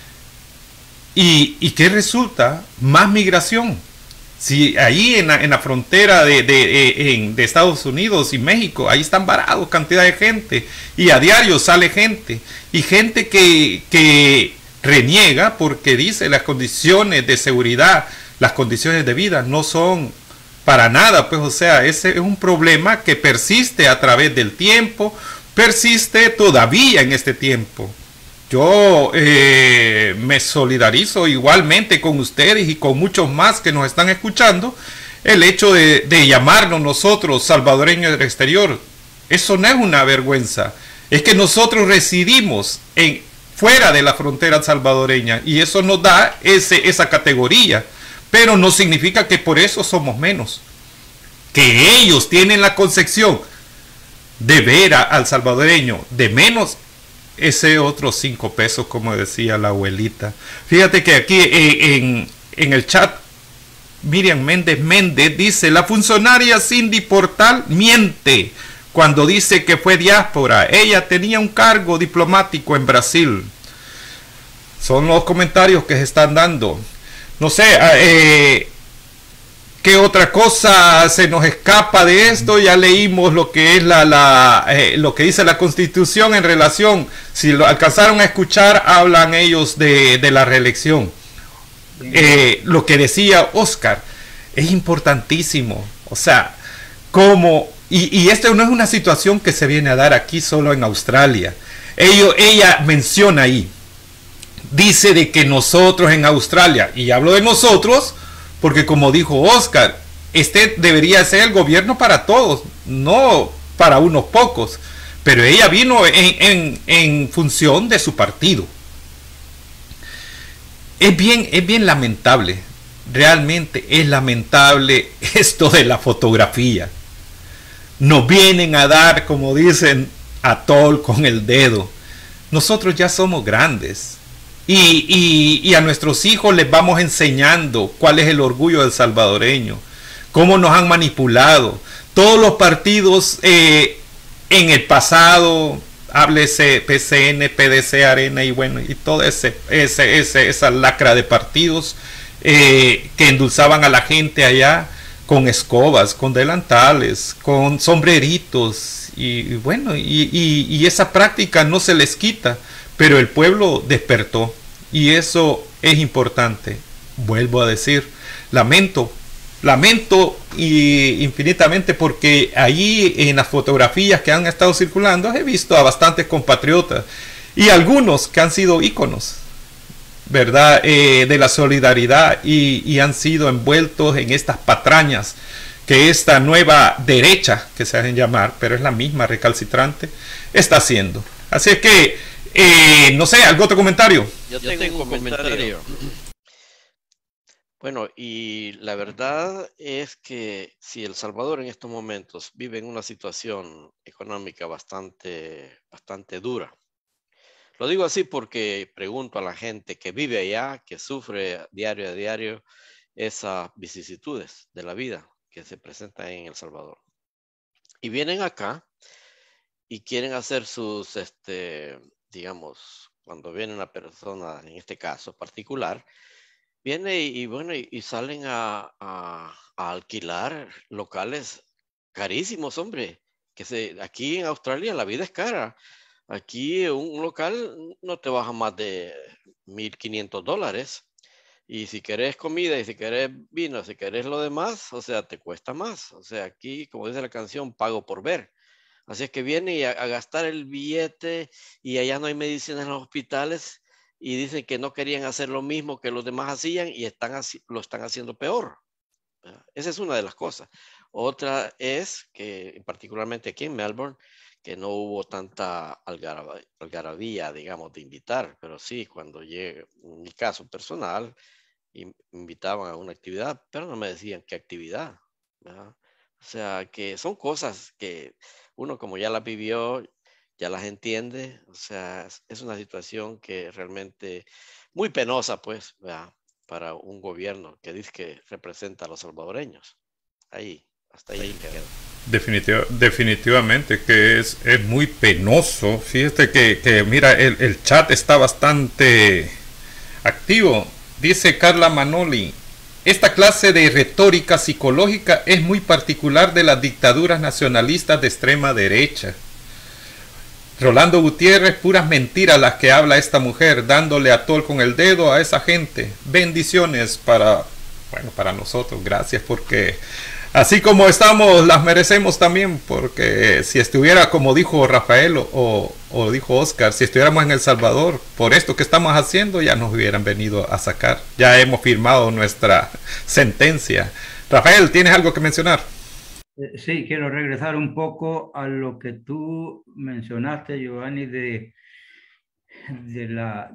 ¿Y, y qué resulta? Más migración. Si ahí en la, en la frontera de, de, en, de Estados Unidos y México, ahí están varados cantidad de gente, y a diario sale gente, y gente que, que reniega porque dice las condiciones de seguridad, las condiciones de vida no son para nada, pues, o sea, ese es un problema que persiste a través del tiempo, persiste todavía en este tiempo. Yo eh, me solidarizo igualmente con ustedes y con muchos más que nos están escuchando, el hecho de, de llamarnos nosotros salvadoreños del exterior. Eso no es una vergüenza, es que nosotros residimos en, fuera de la frontera salvadoreña, y eso nos da ese, esa categoría. Pero no significa que por eso somos menos. Que ellos tienen la concepción de ver a, al salvadoreño de menos, ese otro cinco pesos, como decía la abuelita. Fíjate que aquí eh, en, en el chat, Miriam Méndez Méndez dice: la funcionaria Cindy Portal miente cuando dice que fue diáspora. Ella tenía un cargo diplomático en Brasil. Son los comentarios que se están dando. No sé, eh, ¿qué otra cosa se nos escapa de esto? Ya leímos lo que es la, la eh, lo que dice la Constitución en relación, si lo alcanzaron a escuchar, hablan ellos de, de la reelección. Eh, lo que decía Oscar es importantísimo. O sea, como, y, y esto no es una situación que se viene a dar aquí solo en Australia. Ello, ella menciona ahí, dice de que nosotros en Australia, y hablo de nosotros, porque como dijo Oscar, este debería ser el gobierno para todos, no para unos pocos, pero ella vino en, en, en función de su partido. Es bien, es bien lamentable, realmente es lamentable esto de la fotografía. Nos vienen a dar, como dicen, a tol con el dedo. Nosotros ya somos grandes y, y, y a nuestros hijos les vamos enseñando cuál es el orgullo del salvadoreño, cómo nos han manipulado. Todos los partidos eh, en el pasado, háblese P C N, P D C, Arena y bueno, y toda ese, ese, ese, esa lacra de partidos eh, que endulzaban a la gente allá con escobas, con delantales, con sombreritos y, y bueno, y, y, y esa práctica no se les quita, pero el pueblo despertó y eso es importante. Vuelvo a decir, lamento, lamento y infinitamente porque allí en las fotografías que han estado circulando he visto a bastantes compatriotas y algunos que han sido íconos, ¿verdad? Eh, de la solidaridad y, y han sido envueltos en estas patrañas que esta nueva derecha, que se hacen llamar, pero es la misma recalcitrante, está haciendo. Así es que, eh, no sé, ¿algún otro comentario? Yo tengo, Yo tengo un comentario. Bueno, y la verdad es que si El Salvador en estos momentos vive en una situación económica bastante, bastante dura, lo digo así porque pregunto a la gente que vive allá, que sufre diario a diario esas vicisitudes de la vida que se presentan en El Salvador. Y vienen acá y quieren hacer sus, este, digamos, cuando viene una persona, en este caso particular, viene y, y bueno, y, y salen a, a, a alquilar locales carísimos, hombre. Que se, aquí en Australia la vida es cara. Aquí un local no te baja más de mil quinientos dólares. Y si querés comida y si querés vino, si querés lo demás, o sea, te cuesta más. O sea, aquí, como dice la canción, pago por ver. Así es que viene a, a gastar el billete y allá no hay medicina en los hospitales y dicen que no querían hacer lo mismo que los demás hacían y están así, lo están haciendo peor. Esa es una de las cosas. Otra es que, particularmente aquí en Melbourne, que no hubo tanta algarabía, algarabía, digamos, de invitar, pero sí, cuando llegué, en mi caso personal, invitaban a una actividad, pero no me decían qué actividad, ¿verdad? O sea, que son cosas que uno como ya las vivió, ya las entiende, o sea, es una situación que realmente muy penosa, pues, ¿verdad? Para un gobierno que dice que representa a los salvadoreños. Ahí, hasta ahí queda. Definitiv definitivamente que es, es muy penoso. Fíjate que, que mira, el, el chat está bastante activo. Dice Carla Manoli, esta clase de retórica psicológica es muy particular de las dictaduras nacionalistas de extrema derecha. Rolando Gutiérrez, puras mentiras las que habla esta mujer, dándole a tol con el dedo a esa gente. Bendiciones para, bueno, para nosotros. Gracias porque así como estamos, las merecemos también, porque si estuviera, como dijo Rafael o, o dijo Oscar, si estuviéramos en El Salvador, por esto que estamos haciendo, ya nos hubieran venido a sacar. Ya hemos firmado nuestra sentencia. Rafael, ¿tienes algo que mencionar? Sí, quiero regresar un poco a lo que tú mencionaste, Giovanni, de, de la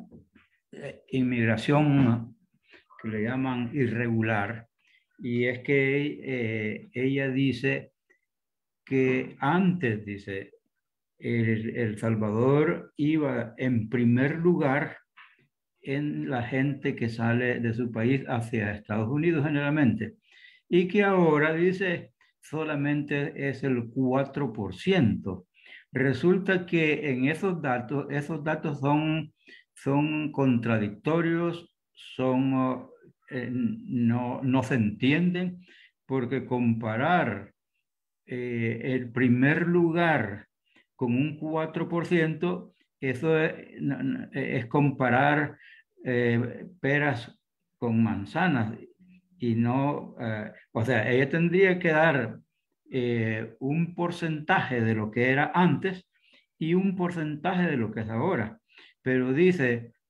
inmigración que le llaman irregular. Y es que eh, ella dice que antes, dice, el, el Salvador iba en primer lugar en la gente que sale de su país hacia Estados Unidos generalmente. Y que ahora, dice, solamente es el cuatro por ciento. Resulta que en esos datos, esos datos son, son contradictorios, son, eh, no, no se entienden, porque comparar eh, el primer lugar con un cuatro por ciento, eso es, es comparar eh, peras con manzanas. Y no, eh, o sea, ella tendría que dar eh, un porcentaje de lo que era antes y un porcentaje de lo que es ahora. Pero dice,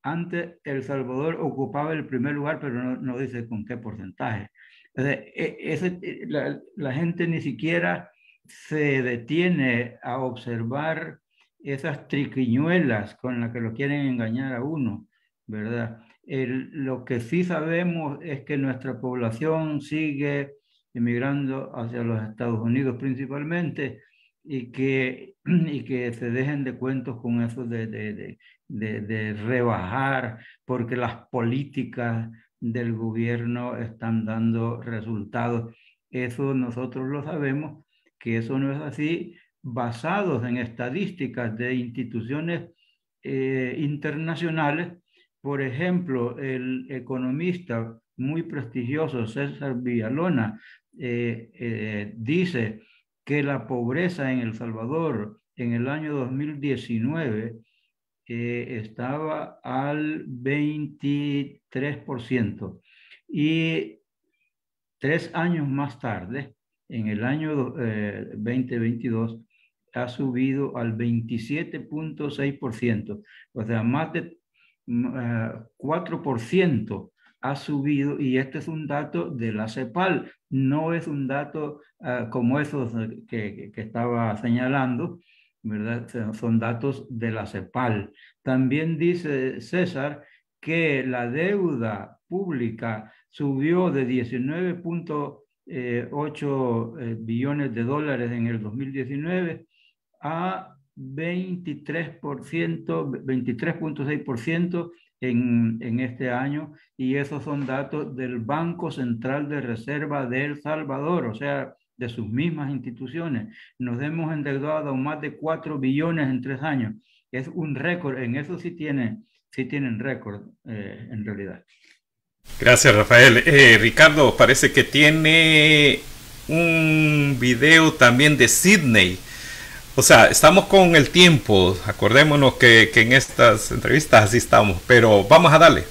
antes El Salvador ocupaba el primer lugar, pero no, no dice con qué porcentaje. Entonces, ese, la, la gente ni siquiera se detiene a observar esas triquiñuelas con las que lo quieren engañar a uno, ¿verdad? El, lo que sí sabemos es que nuestra población sigue emigrando hacia los Estados Unidos principalmente, y que, y que se dejen de cuentos con eso de, de, de, de, de rebajar, porque las políticas del gobierno están dando resultados. Eso nosotros lo sabemos, que eso no es así, basados en estadísticas de instituciones eh, internacionales. Por ejemplo, el economista muy prestigioso César Villalona eh, eh, dice que la pobreza en El Salvador en el año dos mil diecinueve eh, estaba al veintitrés por ciento, y tres años más tarde, en el año eh, veinte veintidós, ha subido al veintisiete punto seis por ciento, o sea, más de uh, cuatro por ciento ha subido, y este es un dato de la CEPAL, no es un dato uh, como esos que, que estaba señalando, ¿verdad? Son datos de la CEPAL. También dice César que la deuda pública subió de diecinueve punto ocho billones de dólares en el dos mil diecinueve a veintitrés por ciento, veintitrés punto seis por ciento en, en este año, y esos son datos del Banco Central de Reserva de El Salvador, o sea, de sus mismas instituciones. Nos hemos endeudado más de cuatro billones en tres años. Es un récord, en eso sí, tiene, sí tienen récord eh, en realidad. Gracias, Rafael. Eh, Ricardo, parece que tiene un video también de Sydney. O sea, estamos con el tiempo, acordémonos que, que en estas entrevistas así estamos, pero vamos a darle.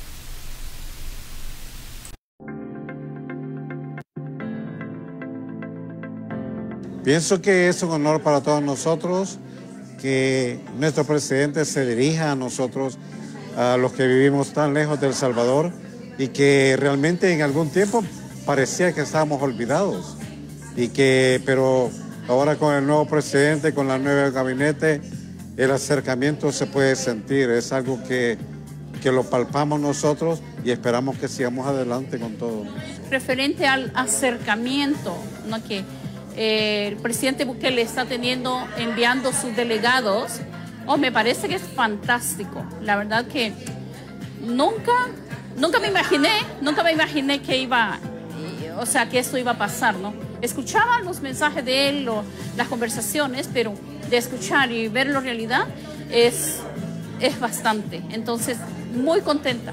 Pienso que es un honor para todos nosotros que nuestro presidente se dirija a nosotros, a los que vivimos tan lejos de El Salvador, y que realmente en algún tiempo parecía que estábamos olvidados, y que, pero ahora con el nuevo presidente, con la nueva gabinete, el acercamiento se puede sentir, es algo que, que lo palpamos nosotros y esperamos que sigamos adelante con todo. Referente al acercamiento, ¿no?, que eh, el presidente Bukele está teniendo, enviando sus delegados, oh, me parece que es fantástico. La verdad que nunca, nunca me imaginé, nunca me imaginé que iba, o sea, que esto iba a pasar, ¿no? Escuchaba los mensajes de él, lo, las conversaciones, pero de escuchar y verlo en realidad es, es bastante. Entonces, muy contenta.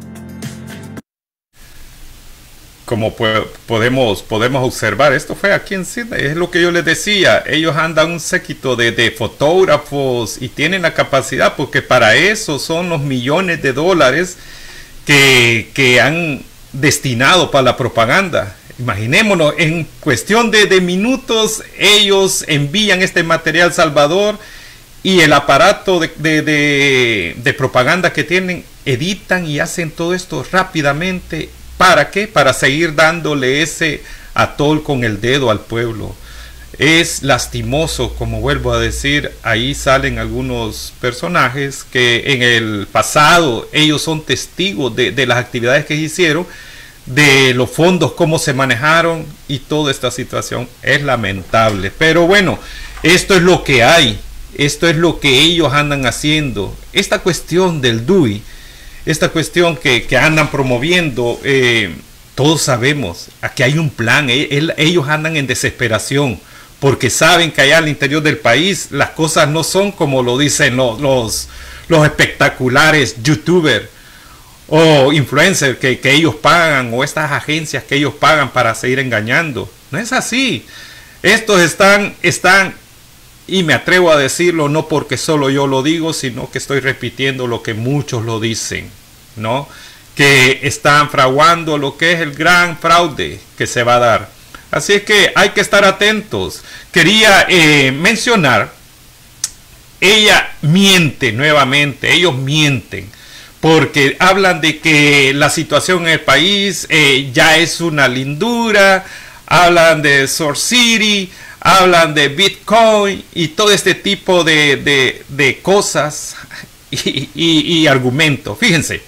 Como podemos, podemos observar, esto fue aquí en Sydney, es lo que yo les decía, ellos andan un séquito de, de fotógrafos y tienen la capacidad, porque para eso son los millones de dólares que, que han destinado para la propaganda. Imaginémonos, en cuestión de, de minutos ellos envían este material a Salvador, y el aparato de, de, de, de propaganda que tienen, editan y hacen todo esto rápidamente. ¿Para qué? Para seguir dándole ese atol con el dedo al pueblo. Es lastimoso, como vuelvo a decir, ahí salen algunos personajes que en el pasado ellos son testigos de, de las actividades que hicieron, de los fondos, cómo se manejaron, y toda esta situación es lamentable. Pero bueno, esto es lo que hay, esto es lo que ellos andan haciendo. Esta cuestión del D U I, esta cuestión que, que andan promoviendo, eh, todos sabemos, aquí hay un plan. El, ellos andan en desesperación, porque saben que allá al interior del país las cosas no son como lo dicen los, los, los espectaculares youtubers o influencers que, que ellos pagan, o estas agencias que ellos pagan para seguir engañando. No es así. Estos están, están, y me atrevo a decirlo no porque solo yo lo digo, sino que estoy repitiendo lo que muchos lo dicen, ¿no? Que están fraguando lo que es el gran fraude que se va a dar. Así es que hay que estar atentos. Quería eh, mencionar, ella miente nuevamente, ellos mienten, porque hablan de que la situación en el país eh, ya es una lindura, hablan de Source City, hablan de Bitcoin y todo este tipo de, de, de cosas y, y, y argumentos. Fíjense,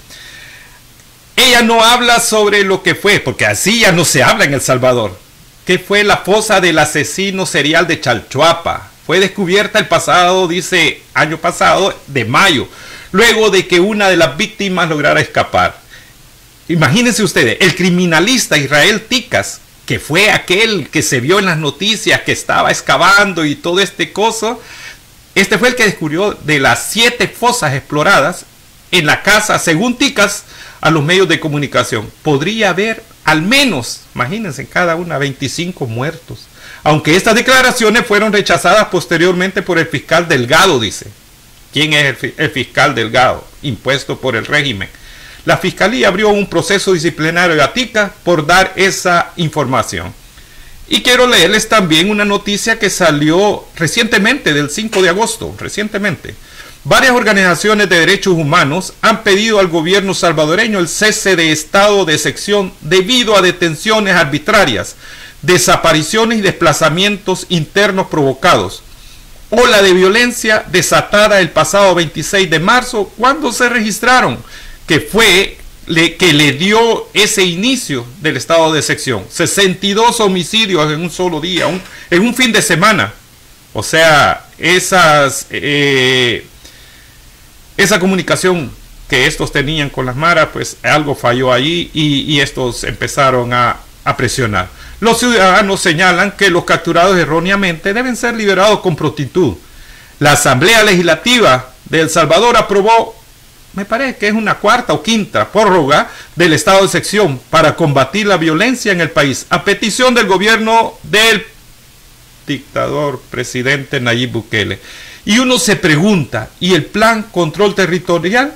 ella no habla sobre lo que fue, porque así ya no se habla en El Salvador, que fue la fosa del asesino serial de Chalchuapa. Fue descubierta el pasado, dice, año pasado, de mayo, luego de que una de las víctimas lograra escapar. Imagínense ustedes, el criminalista Israel Ticas, que fue aquel que se vio en las noticias, que estaba excavando y todo este coso, este fue el que descubrió de las siete fosas exploradas en la casa, según Ticas, a los medios de comunicación. Podría haber al menos, imagínense, cada una veinticinco muertos. Aunque estas declaraciones fueron rechazadas posteriormente por el fiscal Delgado, dice. ¿Quién es el, el fiscal Delgado? Impuesto por el régimen. La fiscalía abrió un proceso disciplinario a Ticas por dar esa información. Y quiero leerles también una noticia que salió recientemente, del cinco de agosto, recientemente. Varias organizaciones de derechos humanos han pedido al gobierno salvadoreño el cese de estado de excepción debido a detenciones arbitrarias, desapariciones y desplazamientos internos provocados, ola de violencia desatada el pasado veintiséis de marzo, cuando se registraron, que fue le, que le dio ese inicio del estado de excepción. sesenta y dos homicidios en un solo día, un, en un fin de semana. O sea, esas... Eh, esa comunicación que estos tenían con las maras, pues algo falló allí y, y estos empezaron a, a presionar. Los ciudadanos señalan que los capturados erróneamente deben ser liberados con prontitud. La Asamblea Legislativa de El Salvador aprobó, me parece que es una cuarta o quinta prórroga del estado de excepción para combatir la violencia en el país, a petición del gobierno del dictador presidente Nayib Bukele. Y uno se pregunta, ¿y el plan control territorial?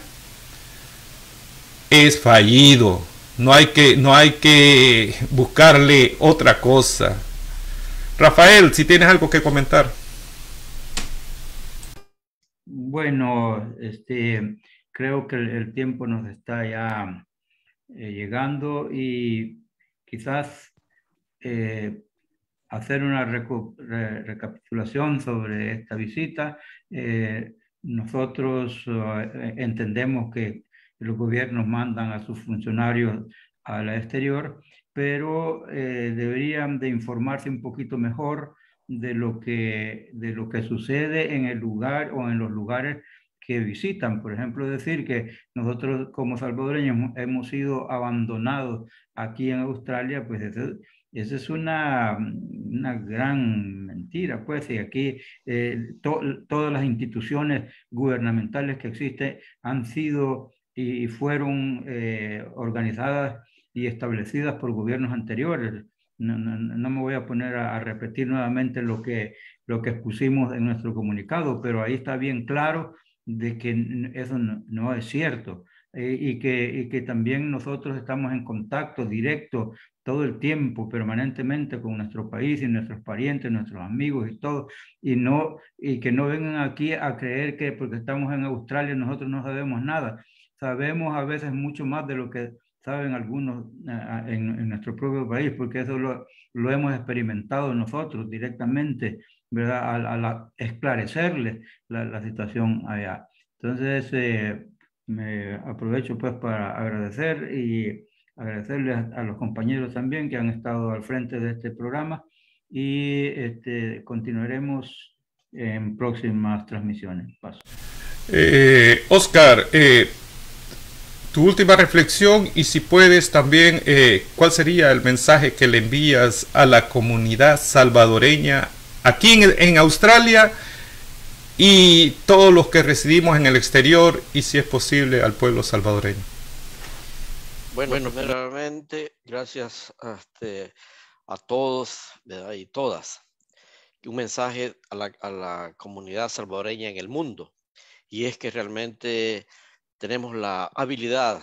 Es fallido. No hay que, no hay que buscarle otra cosa. Rafael, si tienes algo que comentar. Bueno, este, creo que el, el tiempo nos está ya eh, llegando y quizás eh, hacer una recu re recapitulación sobre esta visita. Eh, nosotros uh, entendemos que los gobiernos mandan a sus funcionarios al exterior, pero eh, deberían de informarse un poquito mejor de lo que, de lo que sucede en el lugar o en los lugares que visitan. Por ejemplo, decir que nosotros como salvadoreños hemos sido abandonados aquí en Australia, pues eso, eso es una, una gran mentira, pues, y aquí eh, to, todas las instituciones gubernamentales que existen han sido y fueron eh, organizadas y establecidas por gobiernos anteriores. No, no, no me voy a poner a, a repetir nuevamente lo que, lo que expusimos en nuestro comunicado, pero ahí está bien claro de que eso no, no es cierto. Eh, y, que, y que también nosotros estamos en contacto directo todo el tiempo, permanentemente con nuestro país y nuestros parientes, nuestros amigos y todo, y, no, y que no vengan aquí a creer que porque estamos en Australia nosotros no sabemos nada. Sabemos a veces mucho más de lo que saben algunos uh, en, en nuestro propio país, porque eso lo, lo hemos experimentado nosotros directamente, ¿verdad? Al, al esclarecerles la, la situación allá. Entonces, eh, me aprovecho pues para agradecer y agradecerles a, a los compañeros también que han estado al frente de este programa y este, continuaremos en próximas transmisiones. Paso. Eh, Oscar, eh, tu última reflexión y si puedes también, eh, ¿cuál sería el mensaje que le envías a la comunidad salvadoreña aquí en, en Australia y todos los que residimos en el exterior y si es posible al pueblo salvadoreño? Bueno, bueno primeramente, gracias a, este, a todos, ¿verdad? Y todas. Un mensaje a la, a la comunidad salvadoreña en el mundo, y es que realmente tenemos la habilidad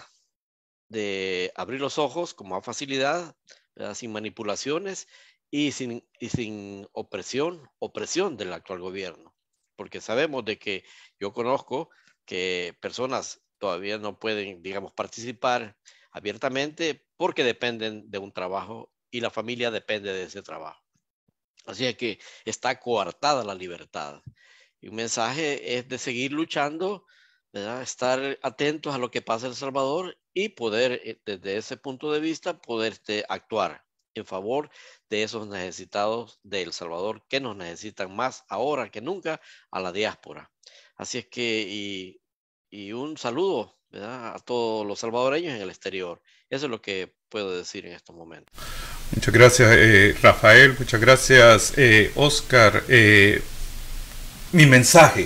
de abrir los ojos con más facilidad, ¿verdad? Sin manipulaciones y sin, y sin opresión, opresión del actual gobierno. Porque sabemos de que yo conozco que personas todavía no pueden, digamos, participar abiertamente porque dependen de un trabajo y la familia depende de ese trabajo. Así es que está coartada la libertad. Y un mensaje es de seguir luchando, ¿verdad? Estar atentos a lo que pasa en El Salvador y poder, desde ese punto de vista, poder este, actuar en favor de esos necesitados de El Salvador que nos necesitan más ahora que nunca, a la diáspora. Así es que, y, y un saludo, ¿verdad?, a todos los salvadoreños en el exterior. Eso es lo que puedo decir en estos momentos. Muchas gracias, eh, Rafael. Muchas gracias, eh, Oscar. Eh, mi mensaje.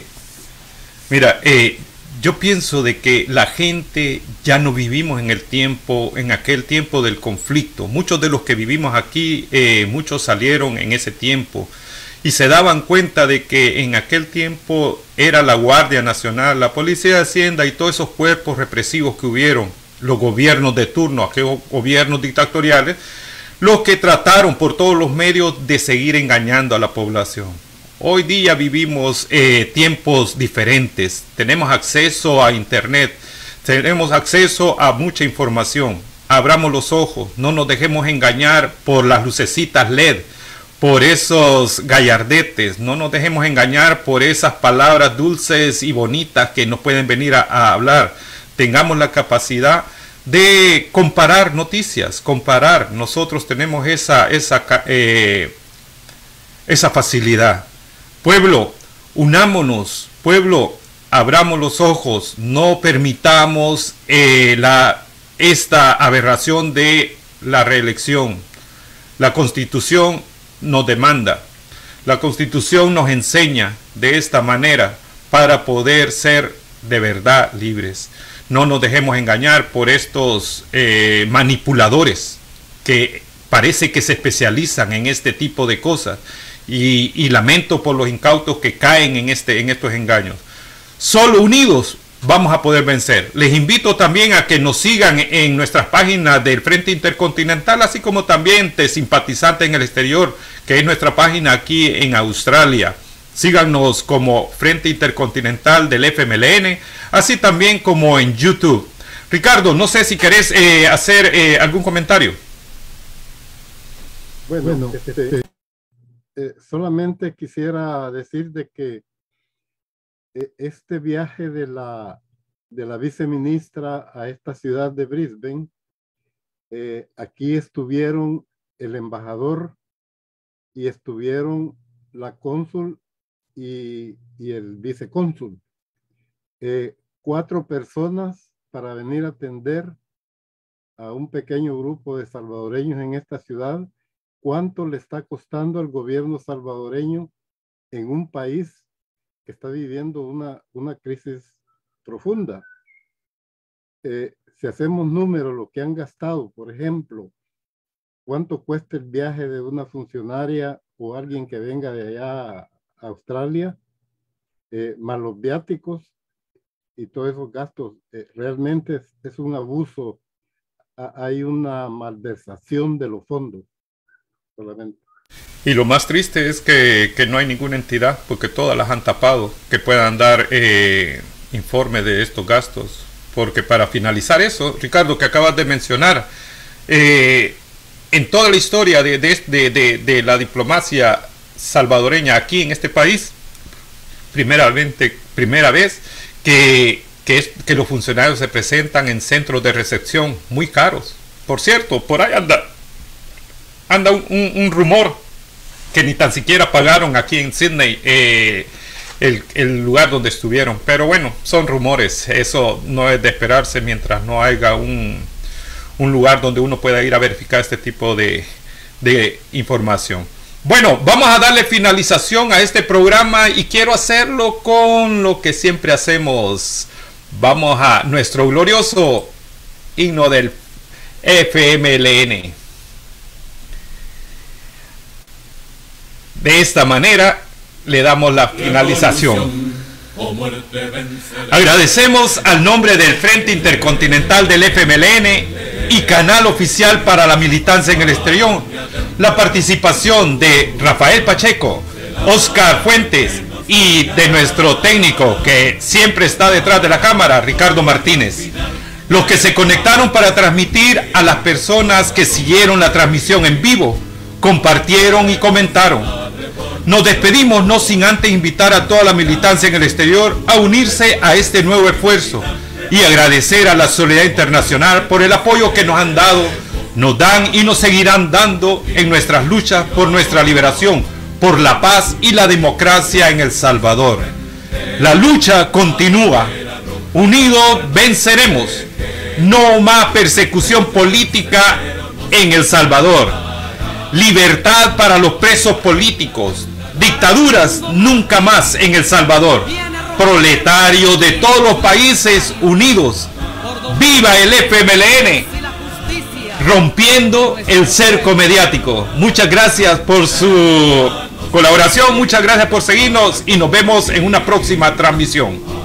Mira, eh, yo pienso de que la gente ya no vivimos en el tiempo, en aquel tiempo del conflicto. Muchos de los que vivimos aquí, eh, muchos salieron en ese tiempo y se daban cuenta de que en aquel tiempo era la Guardia Nacional, la Policía de Hacienda y todos esos cuerpos represivos que hubieron, los gobiernos de turno, aquellos gobiernos dictatoriales, los que trataron por todos los medios de seguir engañando a la población. Hoy día vivimos eh, tiempos diferentes, tenemos acceso a internet, tenemos acceso a mucha información. Abramos los ojos, no nos dejemos engañar por las lucecitas L E D, por esos gallardetes, no nos dejemos engañar por esas palabras dulces y bonitas que nos pueden venir a, a hablar. Tengamos la capacidad de comparar noticias, comparar. Nosotros tenemos esa, esa, eh, esa facilidad. Pueblo, unámonos, pueblo, abramos los ojos, no permitamos eh, la, esta aberración de la reelección. La Constitución nos demanda, la Constitución nos enseña de esta manera para poder ser de verdad libres. No nos dejemos engañar por estos eh, manipuladores que parece que se especializan en este tipo de cosas. Y, y lamento por los incautos que caen en, este, en estos engaños. Solo unidos vamos a poder vencer. Les invito también a que nos sigan en nuestras páginas del Frente Intercontinental, así como también de Simpatizantes en el Exterior, que es nuestra página aquí en Australia. Síganos como Frente Intercontinental del F M L N, así también como en YouTube. Ricardo, no sé si querés eh, hacer eh, algún comentario. Bueno, bueno este... Eh, solamente quisiera decir de que eh, este viaje de la, de la viceministra a esta ciudad de Brisbane, eh, aquí estuvieron el embajador y estuvieron la cónsul y, y el vicecónsul. Eh, cuatro personas para venir a atender a un pequeño grupo de salvadoreños en esta ciudad. ¿Cuánto le está costando al gobierno salvadoreño en un país que está viviendo una, una crisis profunda? Eh, si hacemos números, lo que han gastado, por ejemplo, ¿cuánto cuesta el viaje de una funcionaria o alguien que venga de allá a Australia? Eh, más los viáticos y todos esos gastos. Eh, realmente es, es un abuso. Ah, hay una malversación de los fondos. Solamente. Y lo más triste es que, que no hay ninguna entidad, porque todas las han tapado, que puedan dar eh, informe de estos gastos. Porque para finalizar eso, Ricardo, que acabas de mencionar, eh, en toda la historia de, de, de, de, de la diplomacia salvadoreña aquí en este país, primeramente, primera vez que, que, es, que los funcionarios se presentan en centros de recepción muy caros. Por cierto, por ahí anda anda un, un, un rumor que ni tan siquiera pagaron aquí en Sydney eh, el, el lugar donde estuvieron, pero bueno, son rumores, eso no es de esperarse mientras no haya un, un lugar donde uno pueda ir a verificar este tipo de, de información. Bueno, vamos a darle finalización a este programa y quiero hacerlo con lo que siempre hacemos. Vamos a nuestro glorioso himno del F M L N. De esta manera le damos la finalización. Agradecemos al nombre del Frente Intercontinental del F M L N y canal oficial para la militancia en el exterior la participación de Rafael Pacheco, Oscar Fuentes y de nuestro técnico que siempre está detrás de la cámara, Ricardo Martínez. Los que se conectaron para transmitir, a las personas que siguieron la transmisión en vivo, compartieron y comentaron. Nos despedimos no sin antes invitar a toda la militancia en el exterior a unirse a este nuevo esfuerzo y agradecer a la Solidaridad Internacional por el apoyo que nos han dado, nos dan y nos seguirán dando en nuestras luchas por nuestra liberación, por la paz y la democracia en El Salvador. La lucha continúa. Unidos venceremos. No más persecución política en El Salvador. Libertad para los presos políticos. Dictaduras nunca más en El Salvador. Proletarios de todos los países unidos. ¡Viva el F M L N! Rompiendo el cerco mediático. Muchas gracias por su colaboración, muchas gracias por seguirnos y nos vemos en una próxima transmisión.